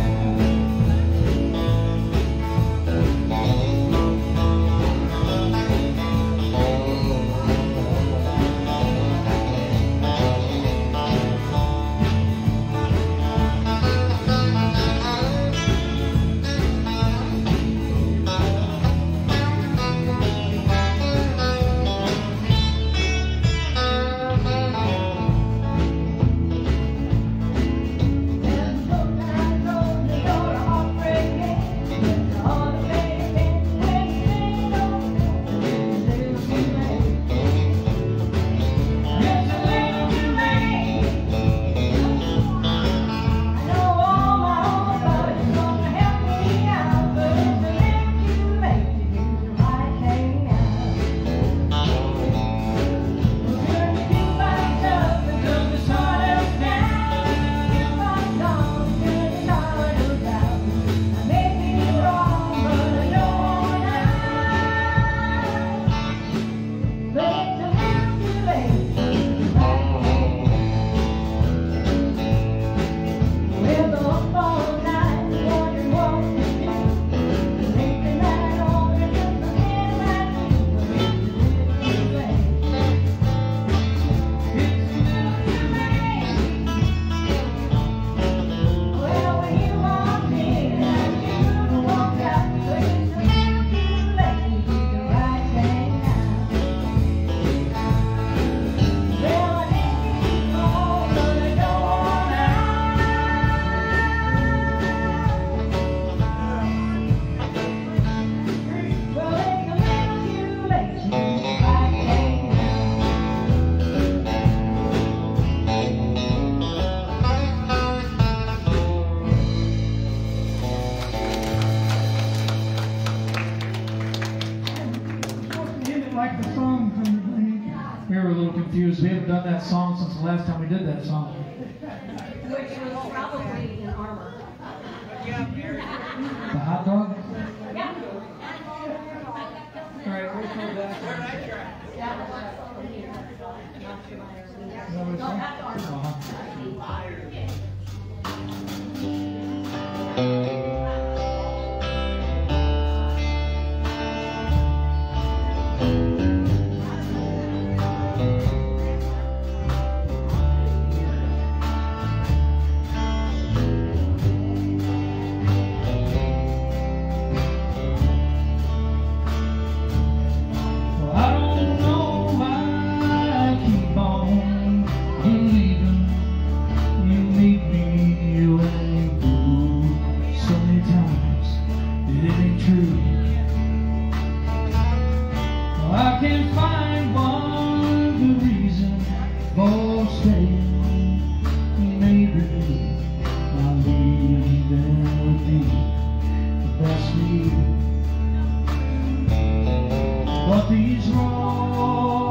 Like the song from the We were a little confused. We haven't done that song since the last time we did that song. which was probably in armor. The hot dog? Yeah. All right, we'll throw that. No, that's armor. Well, I don't know why I keep on believing you need me when you do. So many times it ain't true. Well, I can't find one good reason for staying. Maybe my leaving would be the best for you. But these wrongs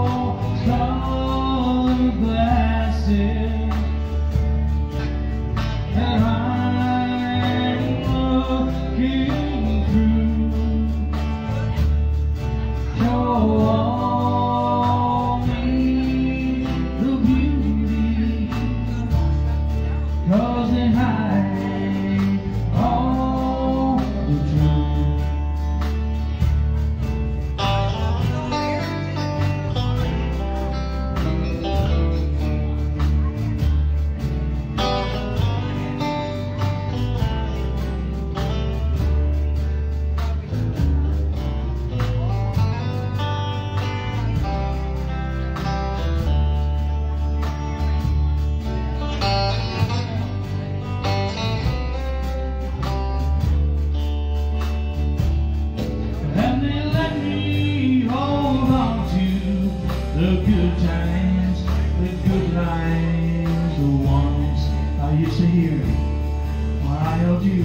you.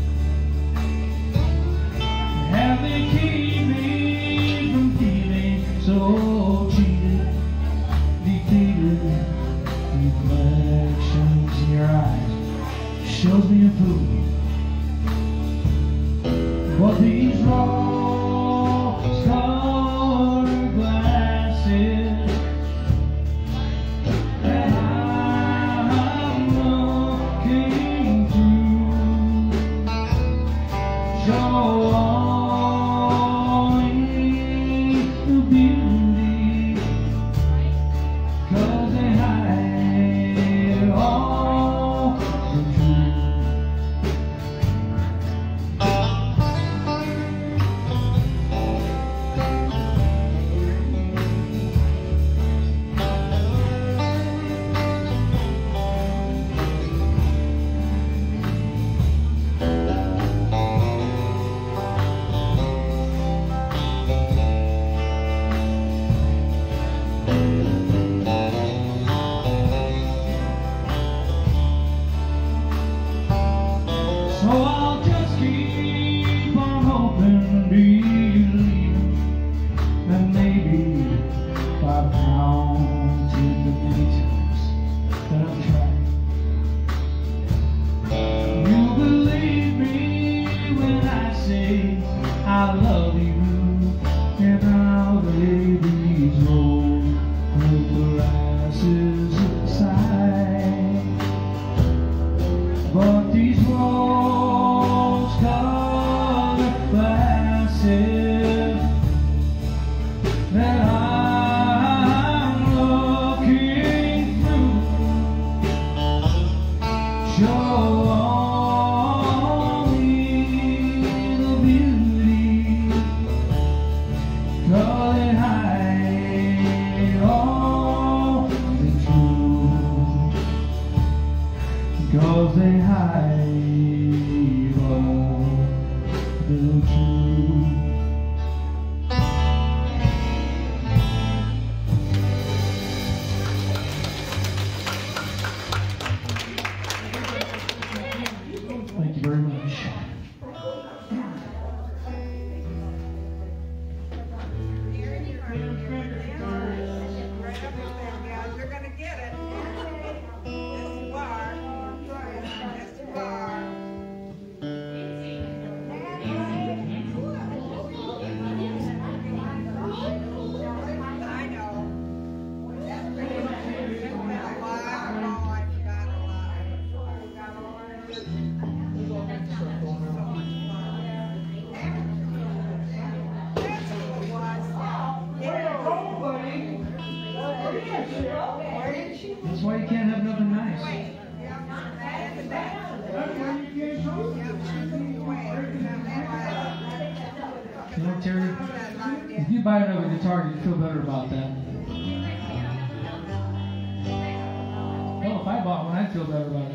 How they keep me from feeling so cheated, defeated. Reflections in your eyes shows me a fool. But these rose-colored glasses that I'm looking through show only the beauty, 'cause they hide all the truth. So I'll just keep on hoping and believing that maybe if I've counted the many times that I've tried, you believe me when I say I love you, and I'll lay these rose-colored glasses aside. But these rose-colored glasses that I'm looking through show only the beauty, 'cause they hide all the truth. 'Cause they hide all the truth. Thank you very much. You're gonna get it. Yes, you are. Yes, you are. I know. That's pretty much it. I forgot a That's why you can't have nothing nice. You know, Terry, if you buy another guitar, you'd feel better about that. Well, if I bought one, I'd feel better about it.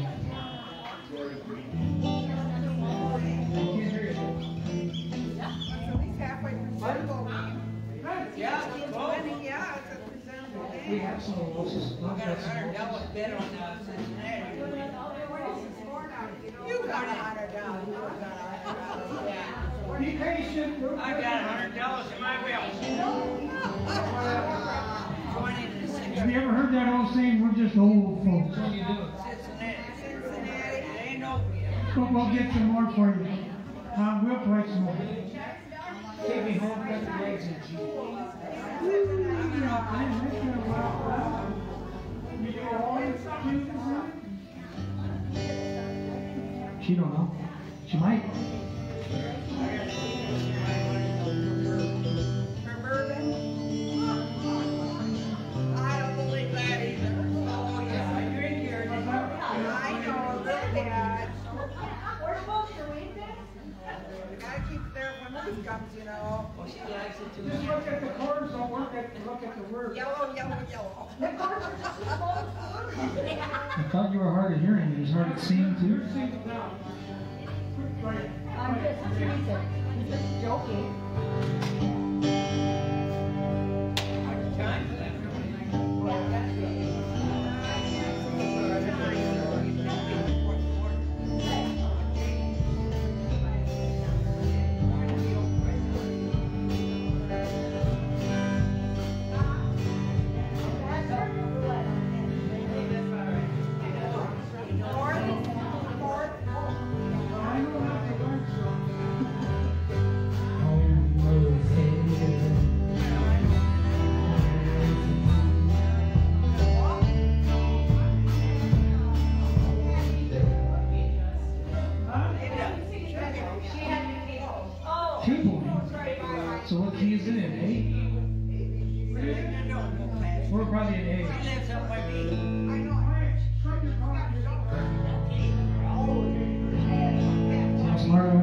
We have some of those. I got $100 bet on Cincinnati. You got $100. Be patient. I got $100 in my bill. Have you ever heard that old saying, we're just old folks? Cincinnati. It ain't open yet. But we'll get some more for you. We'll play some more. Take me home, cut the legs and cheese. She don't know. She might. For bourbon? I don't believe that either. Oh, yes, I drink here. I know, look at. We're supposed to read this? You gotta keep it there when this comes, you know. Just look at the chords, don't look at the words. Yellow, yellow, yellow. I thought you were hard of hearing. It was hard of seeing too. I'm just teasing. I'm just joking. We're probably an He age. lives up by me. I know. Shut your car. Sounds smart.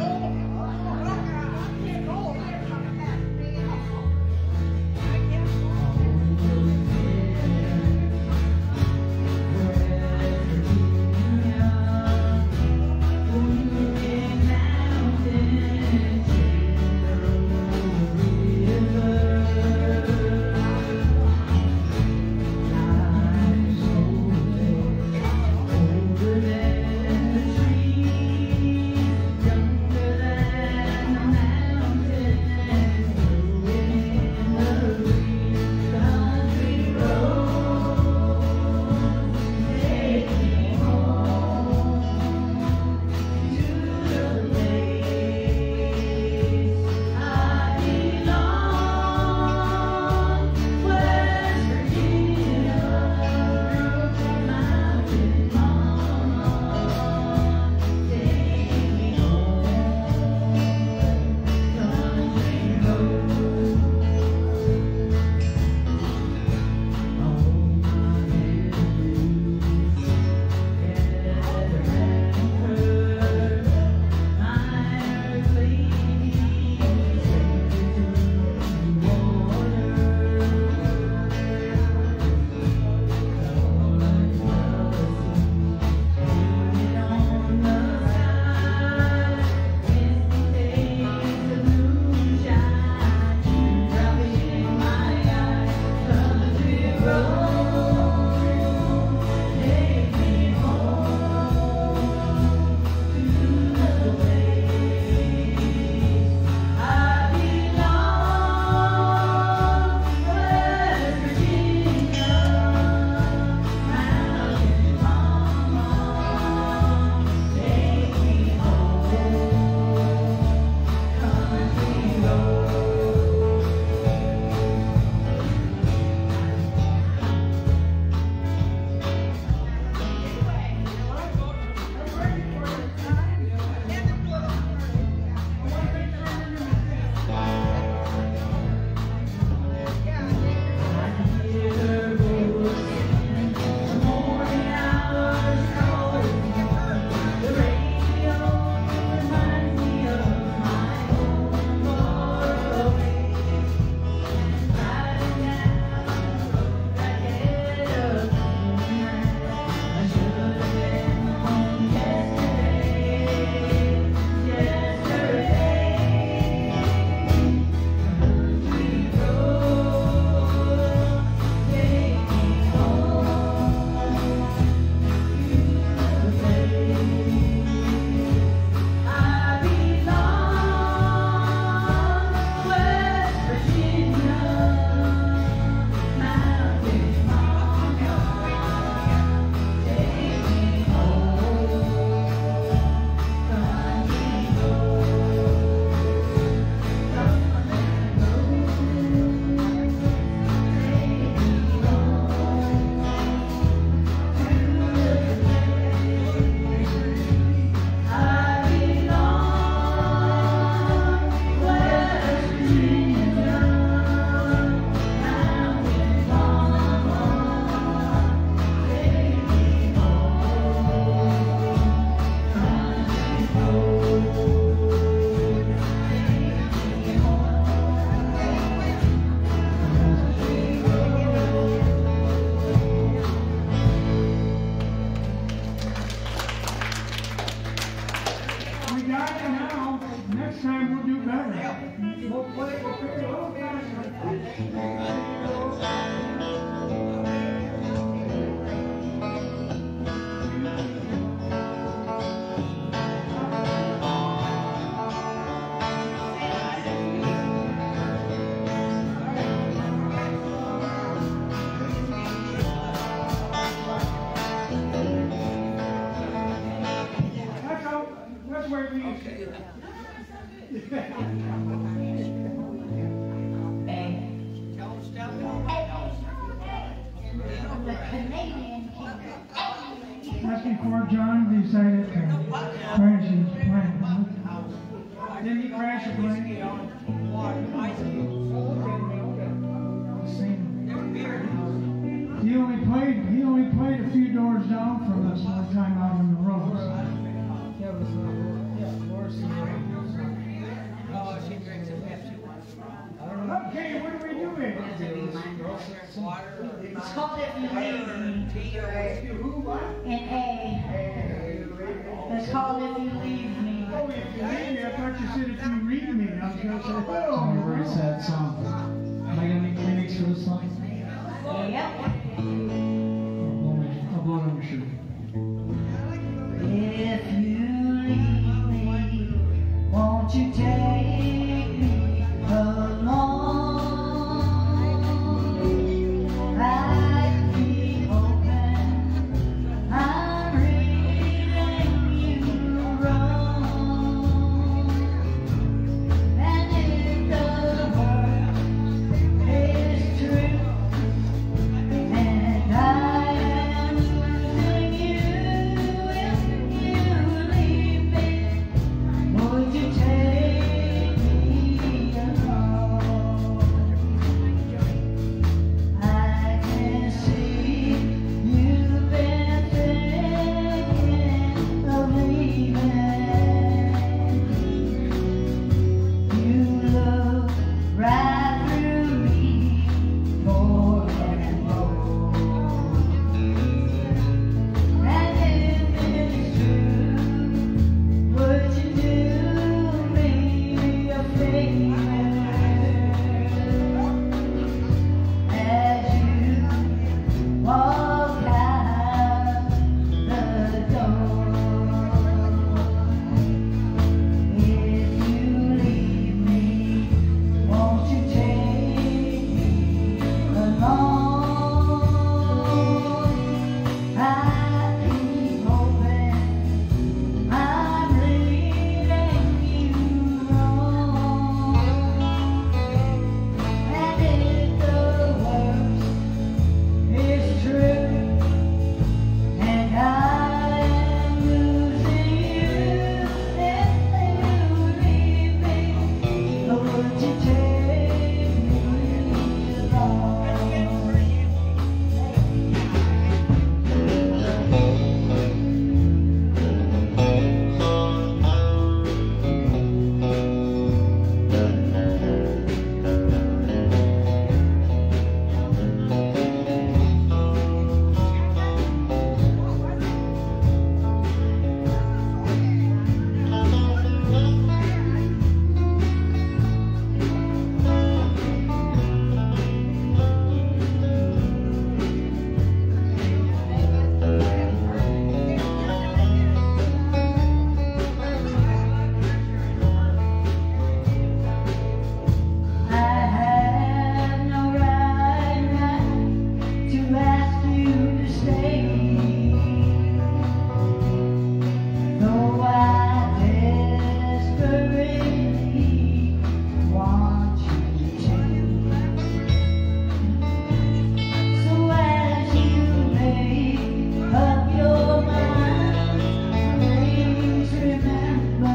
That's before John decided to crash his plane. Didn't he crash a plane? Same. doors down from us one time out on the road. Oh, she drinks a Pepsi once in a while. Okay, what are we doing? Water. It's called If You Leave Me. Tea or In A. It's called If You Leave Me. Oh, if you leave me, I thought you said if you read me. I was going to say, It's a very sad song. Am I gonna make remix for this song? Yep. I'll blow it on your shirt. If you leave me, won't you take me along? I keep hoping I'm reading you wrong. And if the word is true, and I am losing you, if you leave me, would you take me along? I can see you've been thinking of leaving. You look right through me more and more. And if it's true, would you do me a favor? As you walk out the door, if you leave me, won't you take me along? I keep hoping I'm leading you wrong. And if the worst is true, and I am losing you, if you leave me, would you take me along? I have no right now to ask you to stay, though I desperately want you to. So as you make up your mind, please remember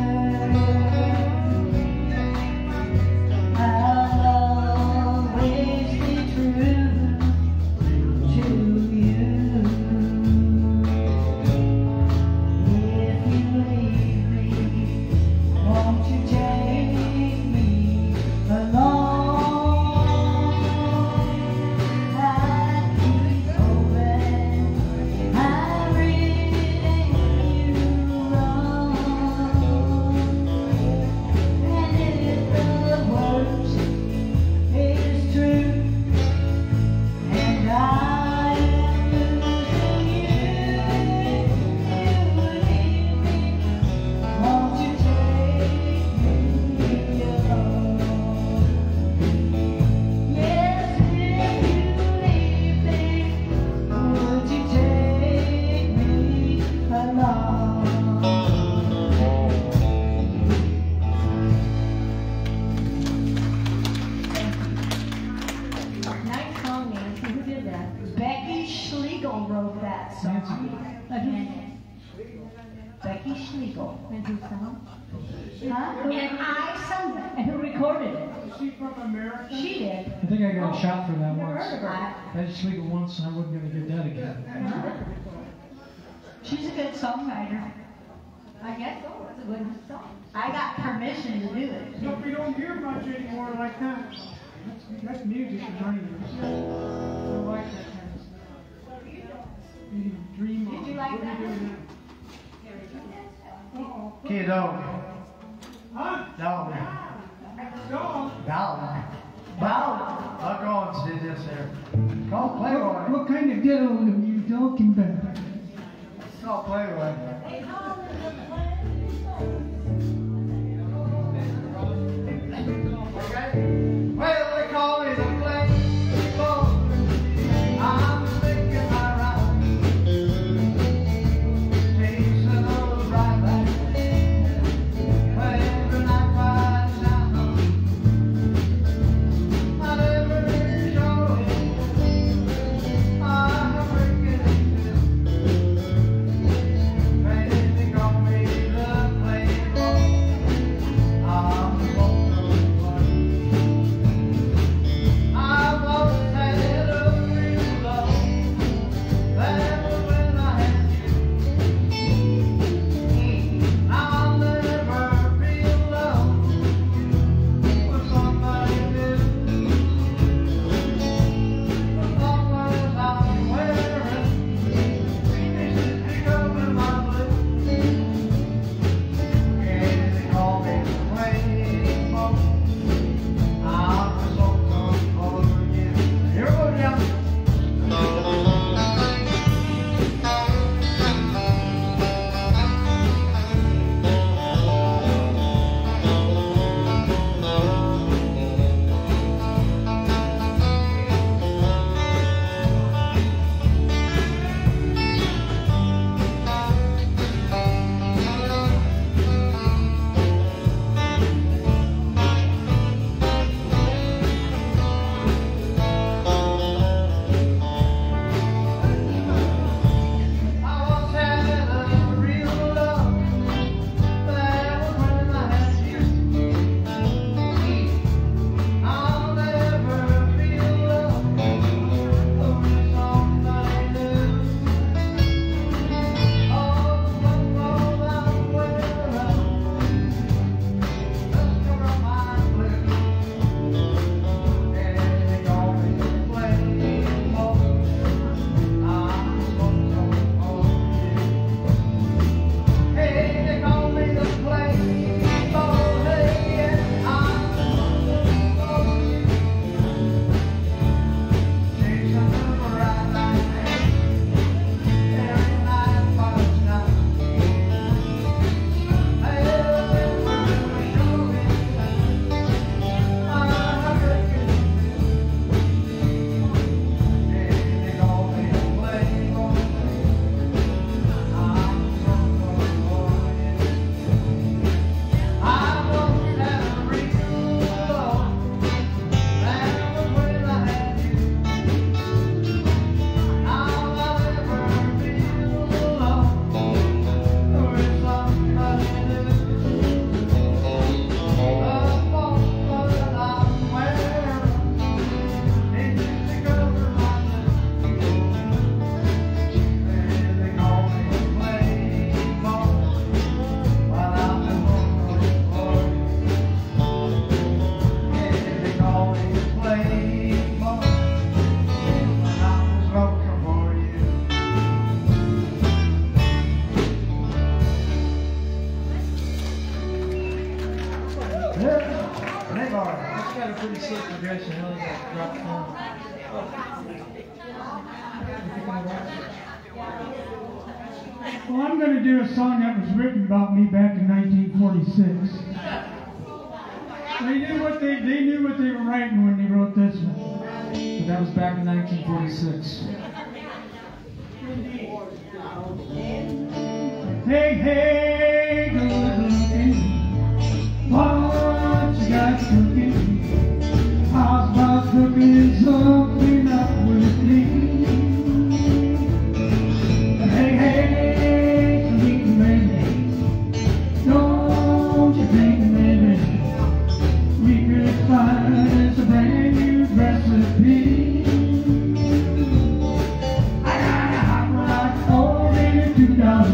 I'll always be true to you. If you leave me, won't you take me along? I keep hoping I'm reading you wrong. And if the worst is true, and I am losing you, if you leave me, won't you take me along? Yes, if you leave me, would you take me along? Nice song, Nancy. Who did that? Becky Schlegel wrote that song. Becky Schlegel. And who sung? Huh? And I sung it. And who recorded it? Is she from America? She did. I think I got a shot for that Never once. heard of her. I just legal once, and I wasn't gonna get that again. She's a good songwriter. I guess so. It's a good song. I got permission to do it. So we don't hear much anymore like that. That's music to money. I don't like that kind of stuff. You dream on. Did you like What are that? you doing now? Uh-oh. Kid dog. Huh? Dog. Dog? Dog. Dog. Buck Owens did this there. It's called Playboy. What kind of ghetto are you talking about? It's called Playboy. Well, they call me the Playboy. I'm sticking my rhyme. Chasing those right back. Every night by the sound. I never did show it. I'm breaking it. They call me the Playboy. I'm the one. I once had a real love. That was when I had you. I'll never feel love with somebody new. As long as I'm wearing pieces to cover my blue. Yeah, they call me the Playboy. I'm just looking for you. Here we go, Jim. I once had a real love. That was when I had you. I'll never feel love with somebody new. Oh, I'm wearing just cover my blue. And they call me the Playboy. I'm so for you. Hey, they call me the Playboy. Hey, yeah, I'm so for you. Chasing the right line. Every night by the night. Everywhere we go, I'm breaking it. Hey, they call me the Playboy. I'm so for you. I once had a real love. That was when I had you. I'll never feel love with somebody new. The phone that I'm wearing is to cover my blue. They call me the Playboy. While I'm the one for you. They call me the Playboy. When I'm just looking for you. Yeah, Playboy. That's got a pretty sick progression. I like that drop tone. Well, I'm going to do a song that was written about me back in 1946. They knew what they were writing when they wrote this one. But that was back in 1946. Hey, hey, good looking. What you got cooking? How's about cooking something up with me? Hey, hey, sweet baby. Don't you think, baby, we could find us a brand new recipe? I got a hot rod over in a $2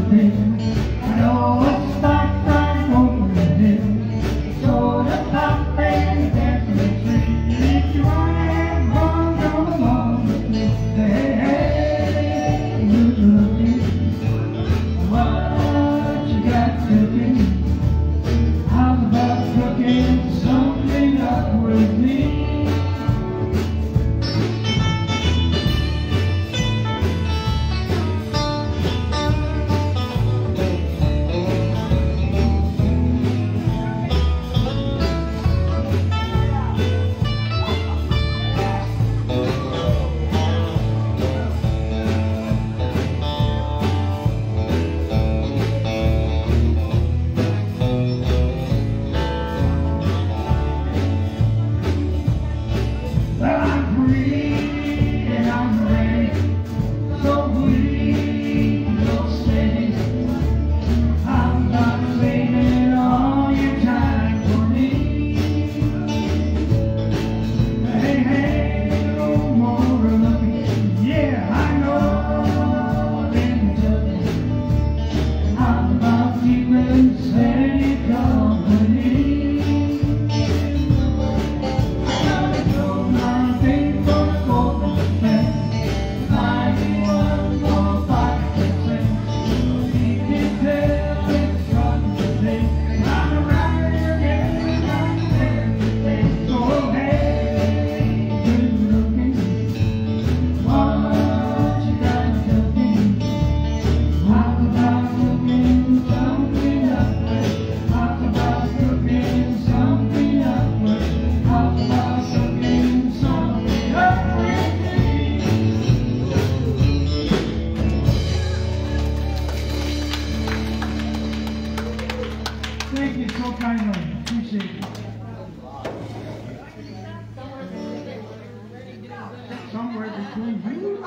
between you.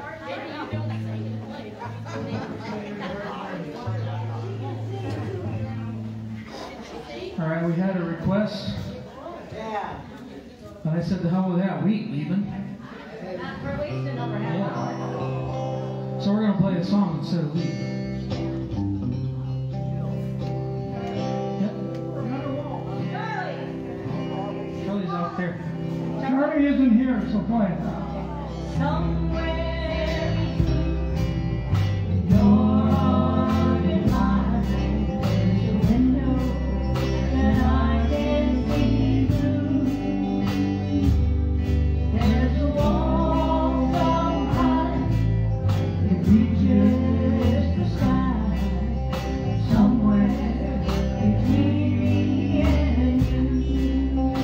All right, we had a request. Yeah. And I said, the hell with that, we ain't leaving. We're wasting another half hour. So we're going to play a song instead of leave. Yep. Charlie's out there. Charlie isn't here, so play it. Somewhere your heart and mine, there's a window that I can see through. There's a wall so high it reaches the sky. Somewhere between me and you,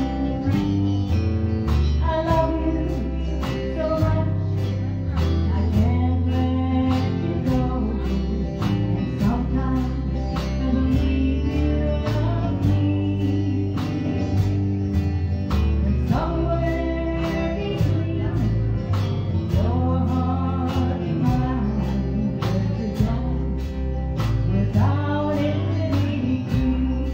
I love you so much. I can't let you go, and sometimes I believe you love me. But somewhere between your heart and mine, there's a dawn without any clue.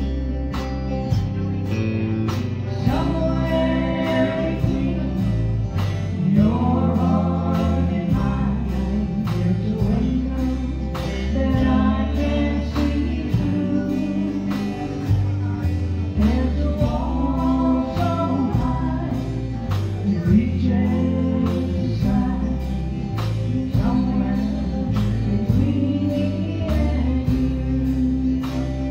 Somewhere between your heart and mine, there's a window that I can see through. There's a wall so high it reaches the sky. Somewhere between me and you.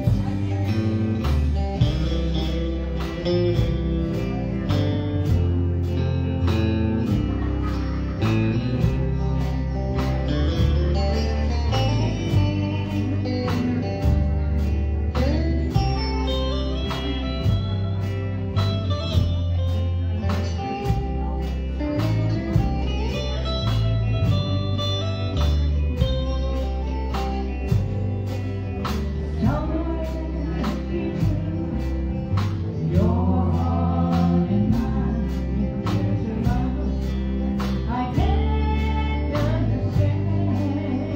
Your heart and mine, there's a love I can't understand.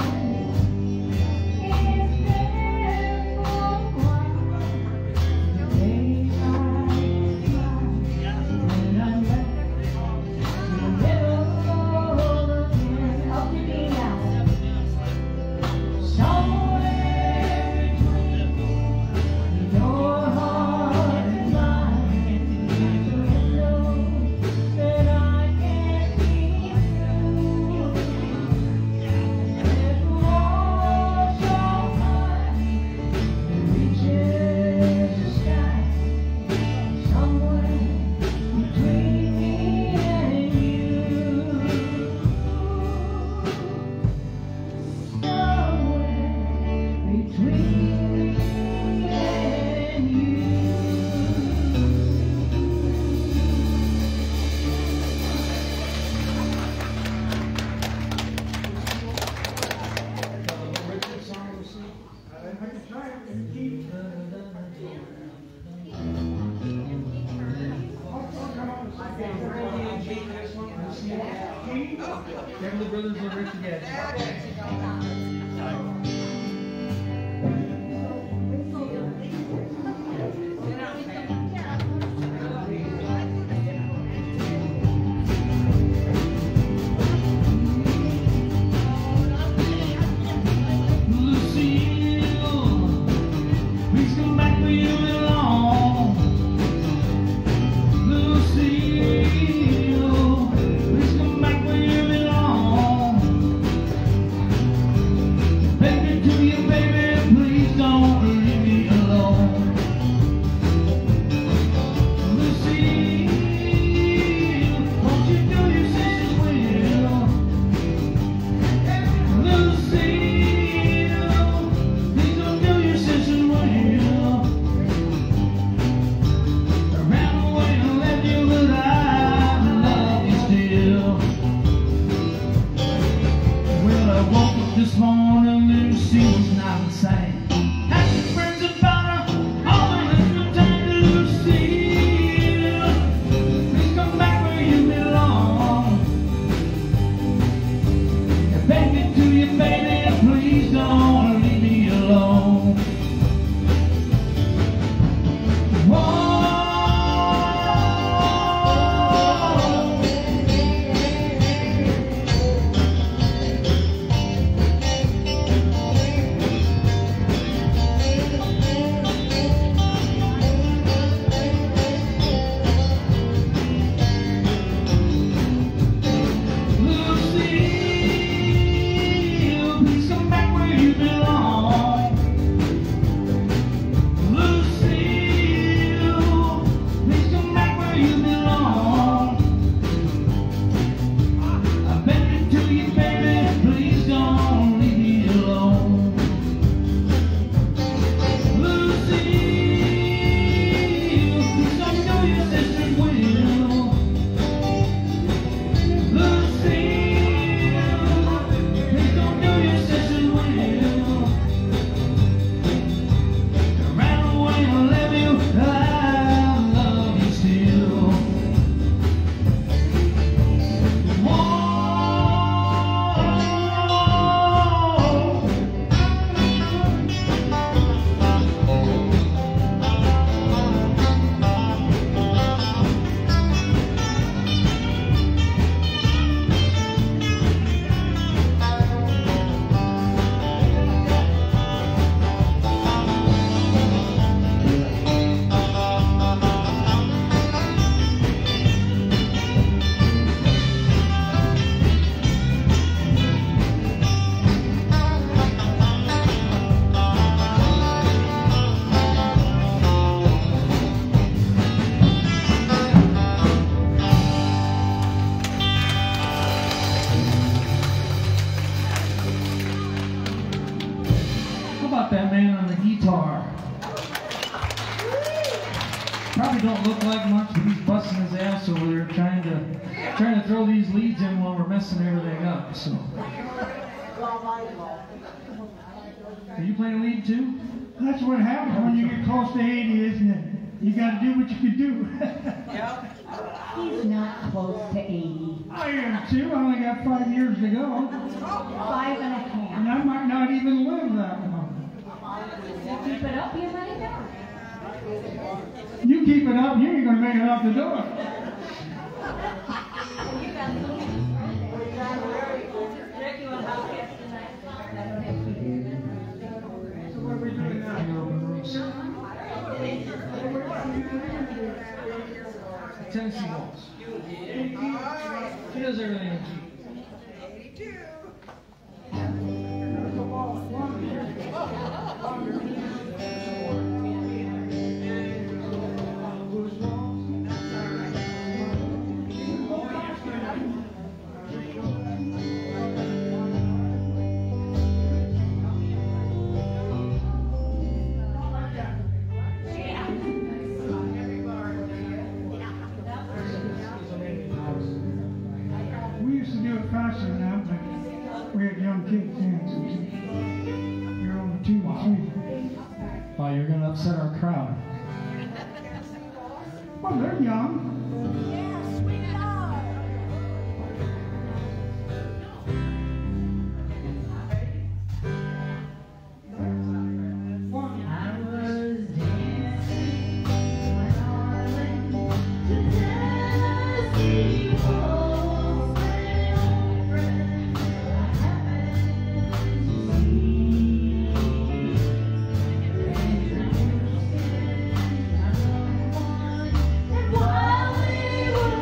It's there for a while. The days I smile when I'm left in the middle again. Up to me now. Somewhere between your heart and mine, there's a window that I can't see through. There's a wall so high it reaches the sky. Somewhere between me and you. Somewhere between me and you. Richard song we'll sing. I can try it and keep. Beverly Brothers and Richard Gadsden. Lucille, please come back where you belong. Lucille, please come back where you belong. Baby, to you, baby, please don't leave me alone. Lucille, won't you do your sister's will? Lucille, please don't do your sister's will. I ran away and left you, but I love you still. Well, I woke up this morning, Lucy was not in sight. Had some friends about her, all the rest of time to Lucille. Please come back where you belong. probably don't look like much, but he's busting his ass over there trying to throw these leads in while we're messing everything up. So, are you playing lead too? That's what happens when you get close to 80, isn't it? You got to do what you can do. He's not close to 80. I am too. I only got 5 years to go. 5 and a half. And I might not even live that long. Keep it up, you might not. You keep it up, you ain't going to make it out the door. So what are we doing now? Tennessee Waltz. She does everything in G. 82. We used to do it faster than that, but we had young kids dancing. You're only 2 or 3. Oh, you're going to upset our crowd. Well, they're young. Yes, we are. I was dancing my darling to Tennessee Waltz, my old friend. I happened to see and while we were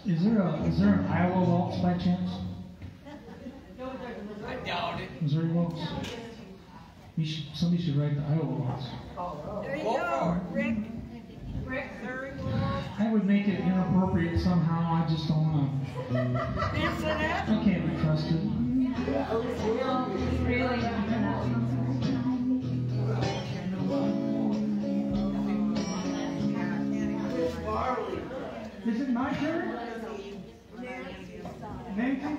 Is there an Iowa waltz by chance? I doubt it. Missouri waltz? Somebody should write the Iowa waltz. There you go, Rick. There you go. I would make it inappropriate somehow. I just don't want to. Infinite. I can't be trusted. Really? Is it my turn? Nancy?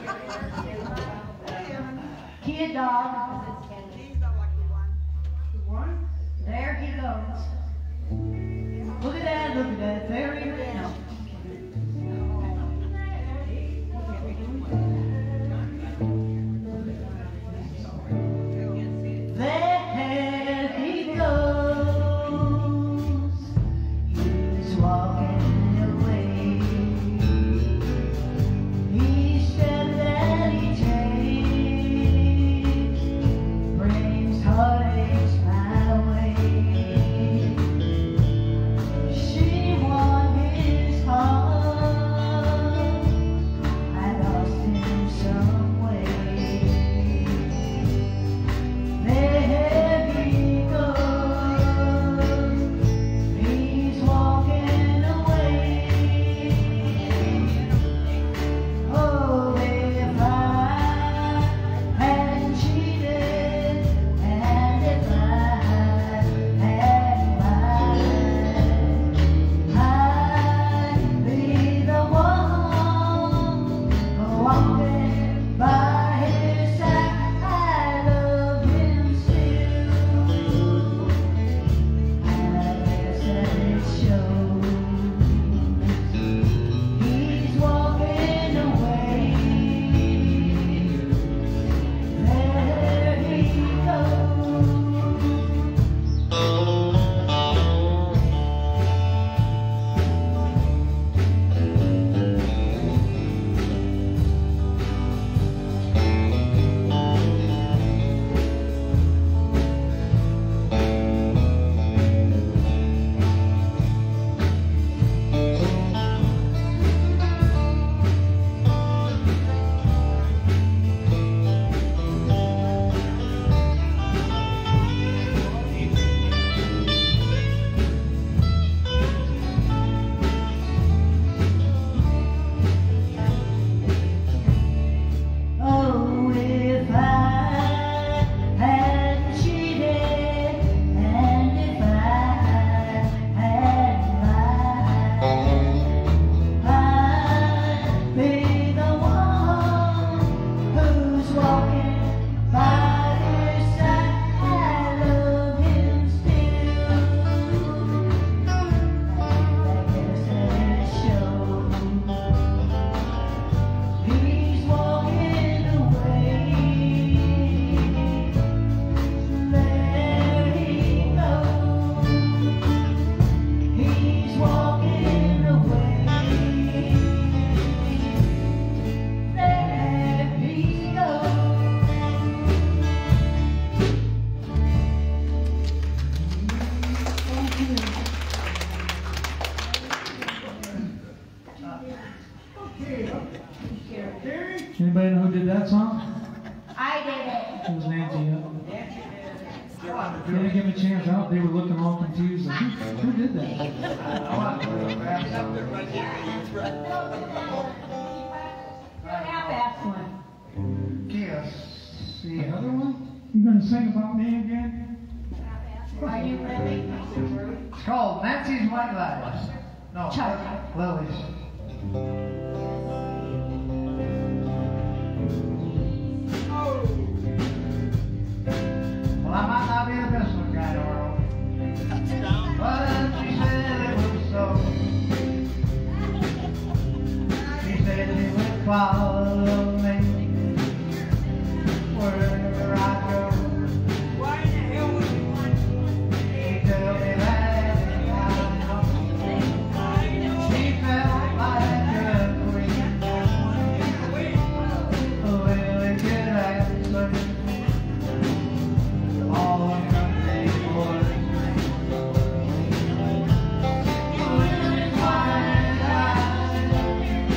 Kid dog. He's the lucky one. The one? There he goes. Look at that, look at that. There he is. No. There he goes. He's walking away. Each step that he takes brings heartaches my way. She won his heart. I lost him some way. There he goes. He's walking away. Oh, if I hadn't cheated, and if I hadn't lied, I'd be the one walking by his side. I love him still. I guess that it shows. He's walking away. There he Oh, if I hadn't cheated, and if I hadn't lied, I'd be the one who's walking by his side. I love him still. I guess that it shows. He's walking away. There he goes. He's walking away. There he goes. Thank you. Terry? Anybody know who did that song? I did it. It was Nancy. They didn't give me a chance out. They were looking all confused. Like, who did that? Half-assed one. Kiss. The other one? You gonna sing about me again? Are you ready? It's called Nancy's White Lies. No, Chuck. Lily's. Well, I might not be the best looking guy in the world, but she said it was so. She said she would follow me wherever I go. Why in the hell would you want to? She told me that she felt like a queen. Well, it could answer all the country boys. With his white eyes,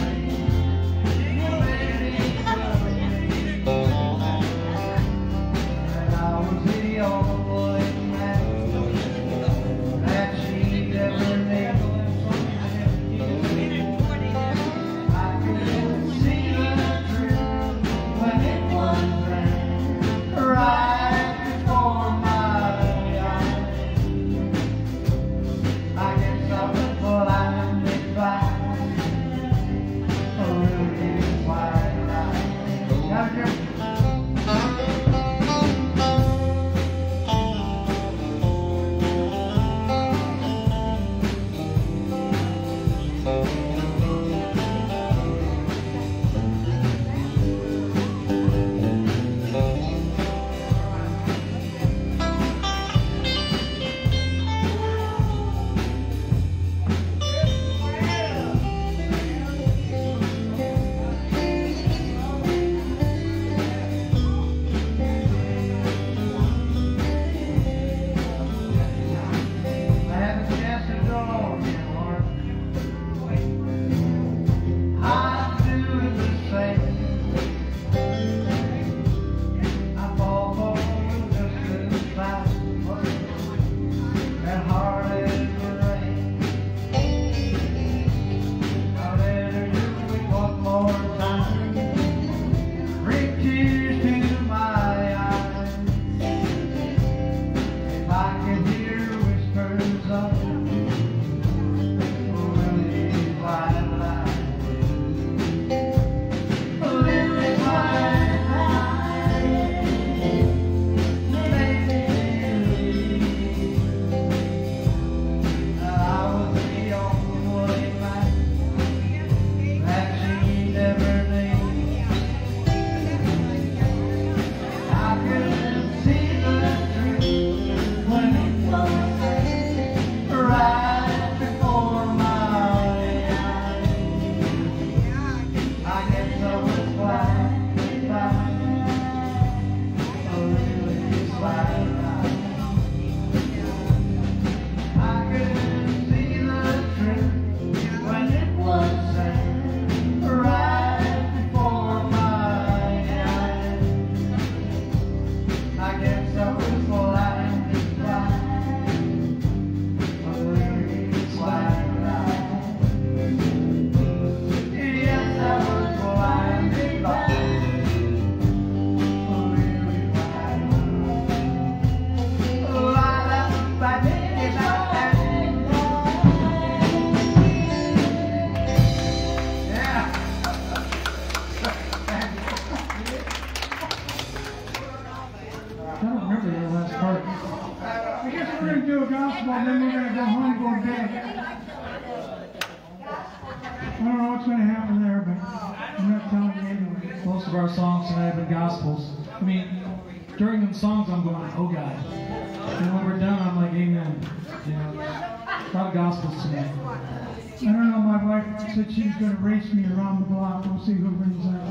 don't know what's going to happen there, but I'm not telling you anyway. Most of our songs tonight have been gospels. I mean, during them songs, I'm going, oh God. And when we're done, I'm like, amen. You know, a lot of gospels tonight. I don't know, my wife said she's going to race me around the block. We'll see who wins that.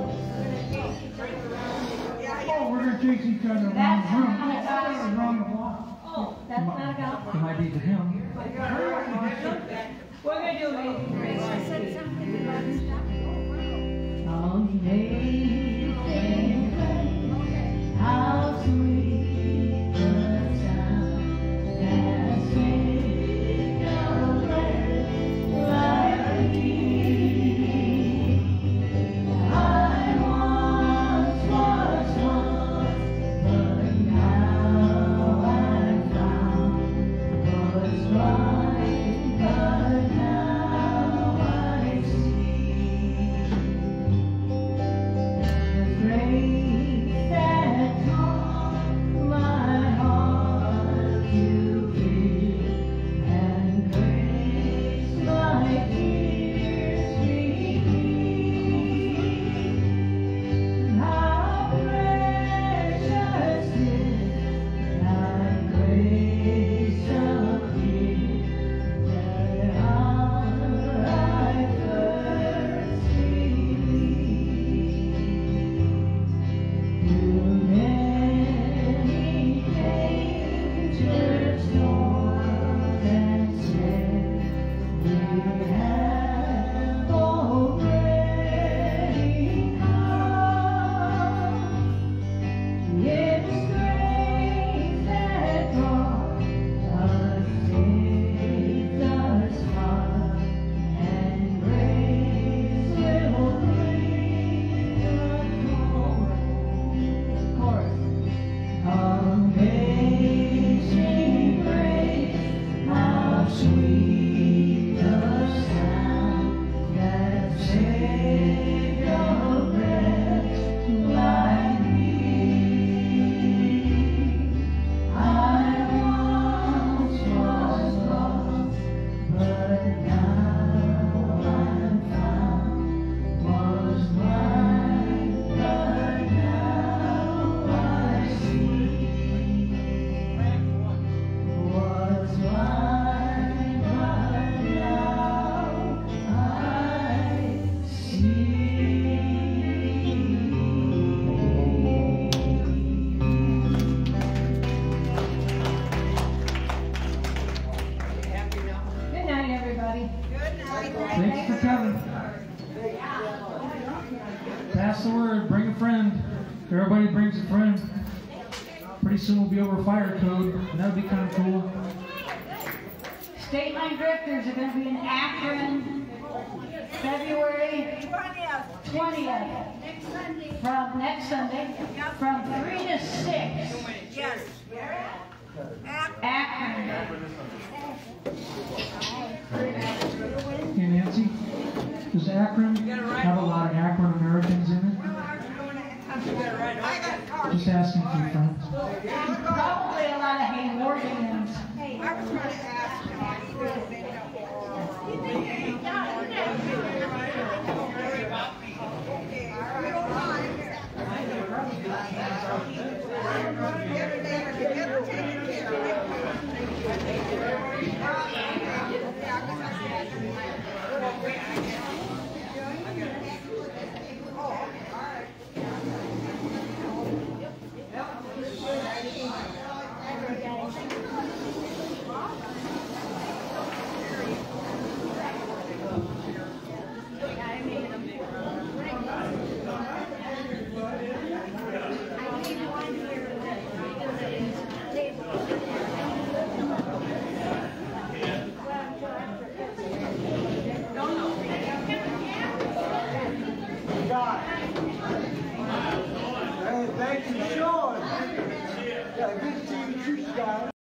Oh, we're going to chase each other around the room. Around the block. Oh, that's not a gospel. It might be to him. We're going to do Amazing Grace. Amazing Grace, how sweet the sound that saved a wretch like me. I once was lost, but now I'm found. Was blind, but now I see. Grace that taught my heart to feel, and grace my tears relieved. How precious is thy grace appeared, that hour I first believed. Through many dangers, storms, and snares, we have already come. It's grace that brought us safe thus far, and grace will bring us home. Chorus. Amazing grace, how sweet the sound that saved a wretch like me. I once was lost, but now I'm found. Was blind, but now I see. Was blind, but now I see. Good night, everybody. Thanks for coming. Pass the word. Bring a friend. Everybody brings a friend. Pretty soon we'll be over fire code, and that would be kind of cool. State Line Drifters are going to be in Akron, February 20th. From next Sunday, from 3 to 6. Yes. Akron. Hey Nancy, does Akron have a lot of Akron Americans in it? Just asking for your friends. Probably a lot of Hawardians. I was going to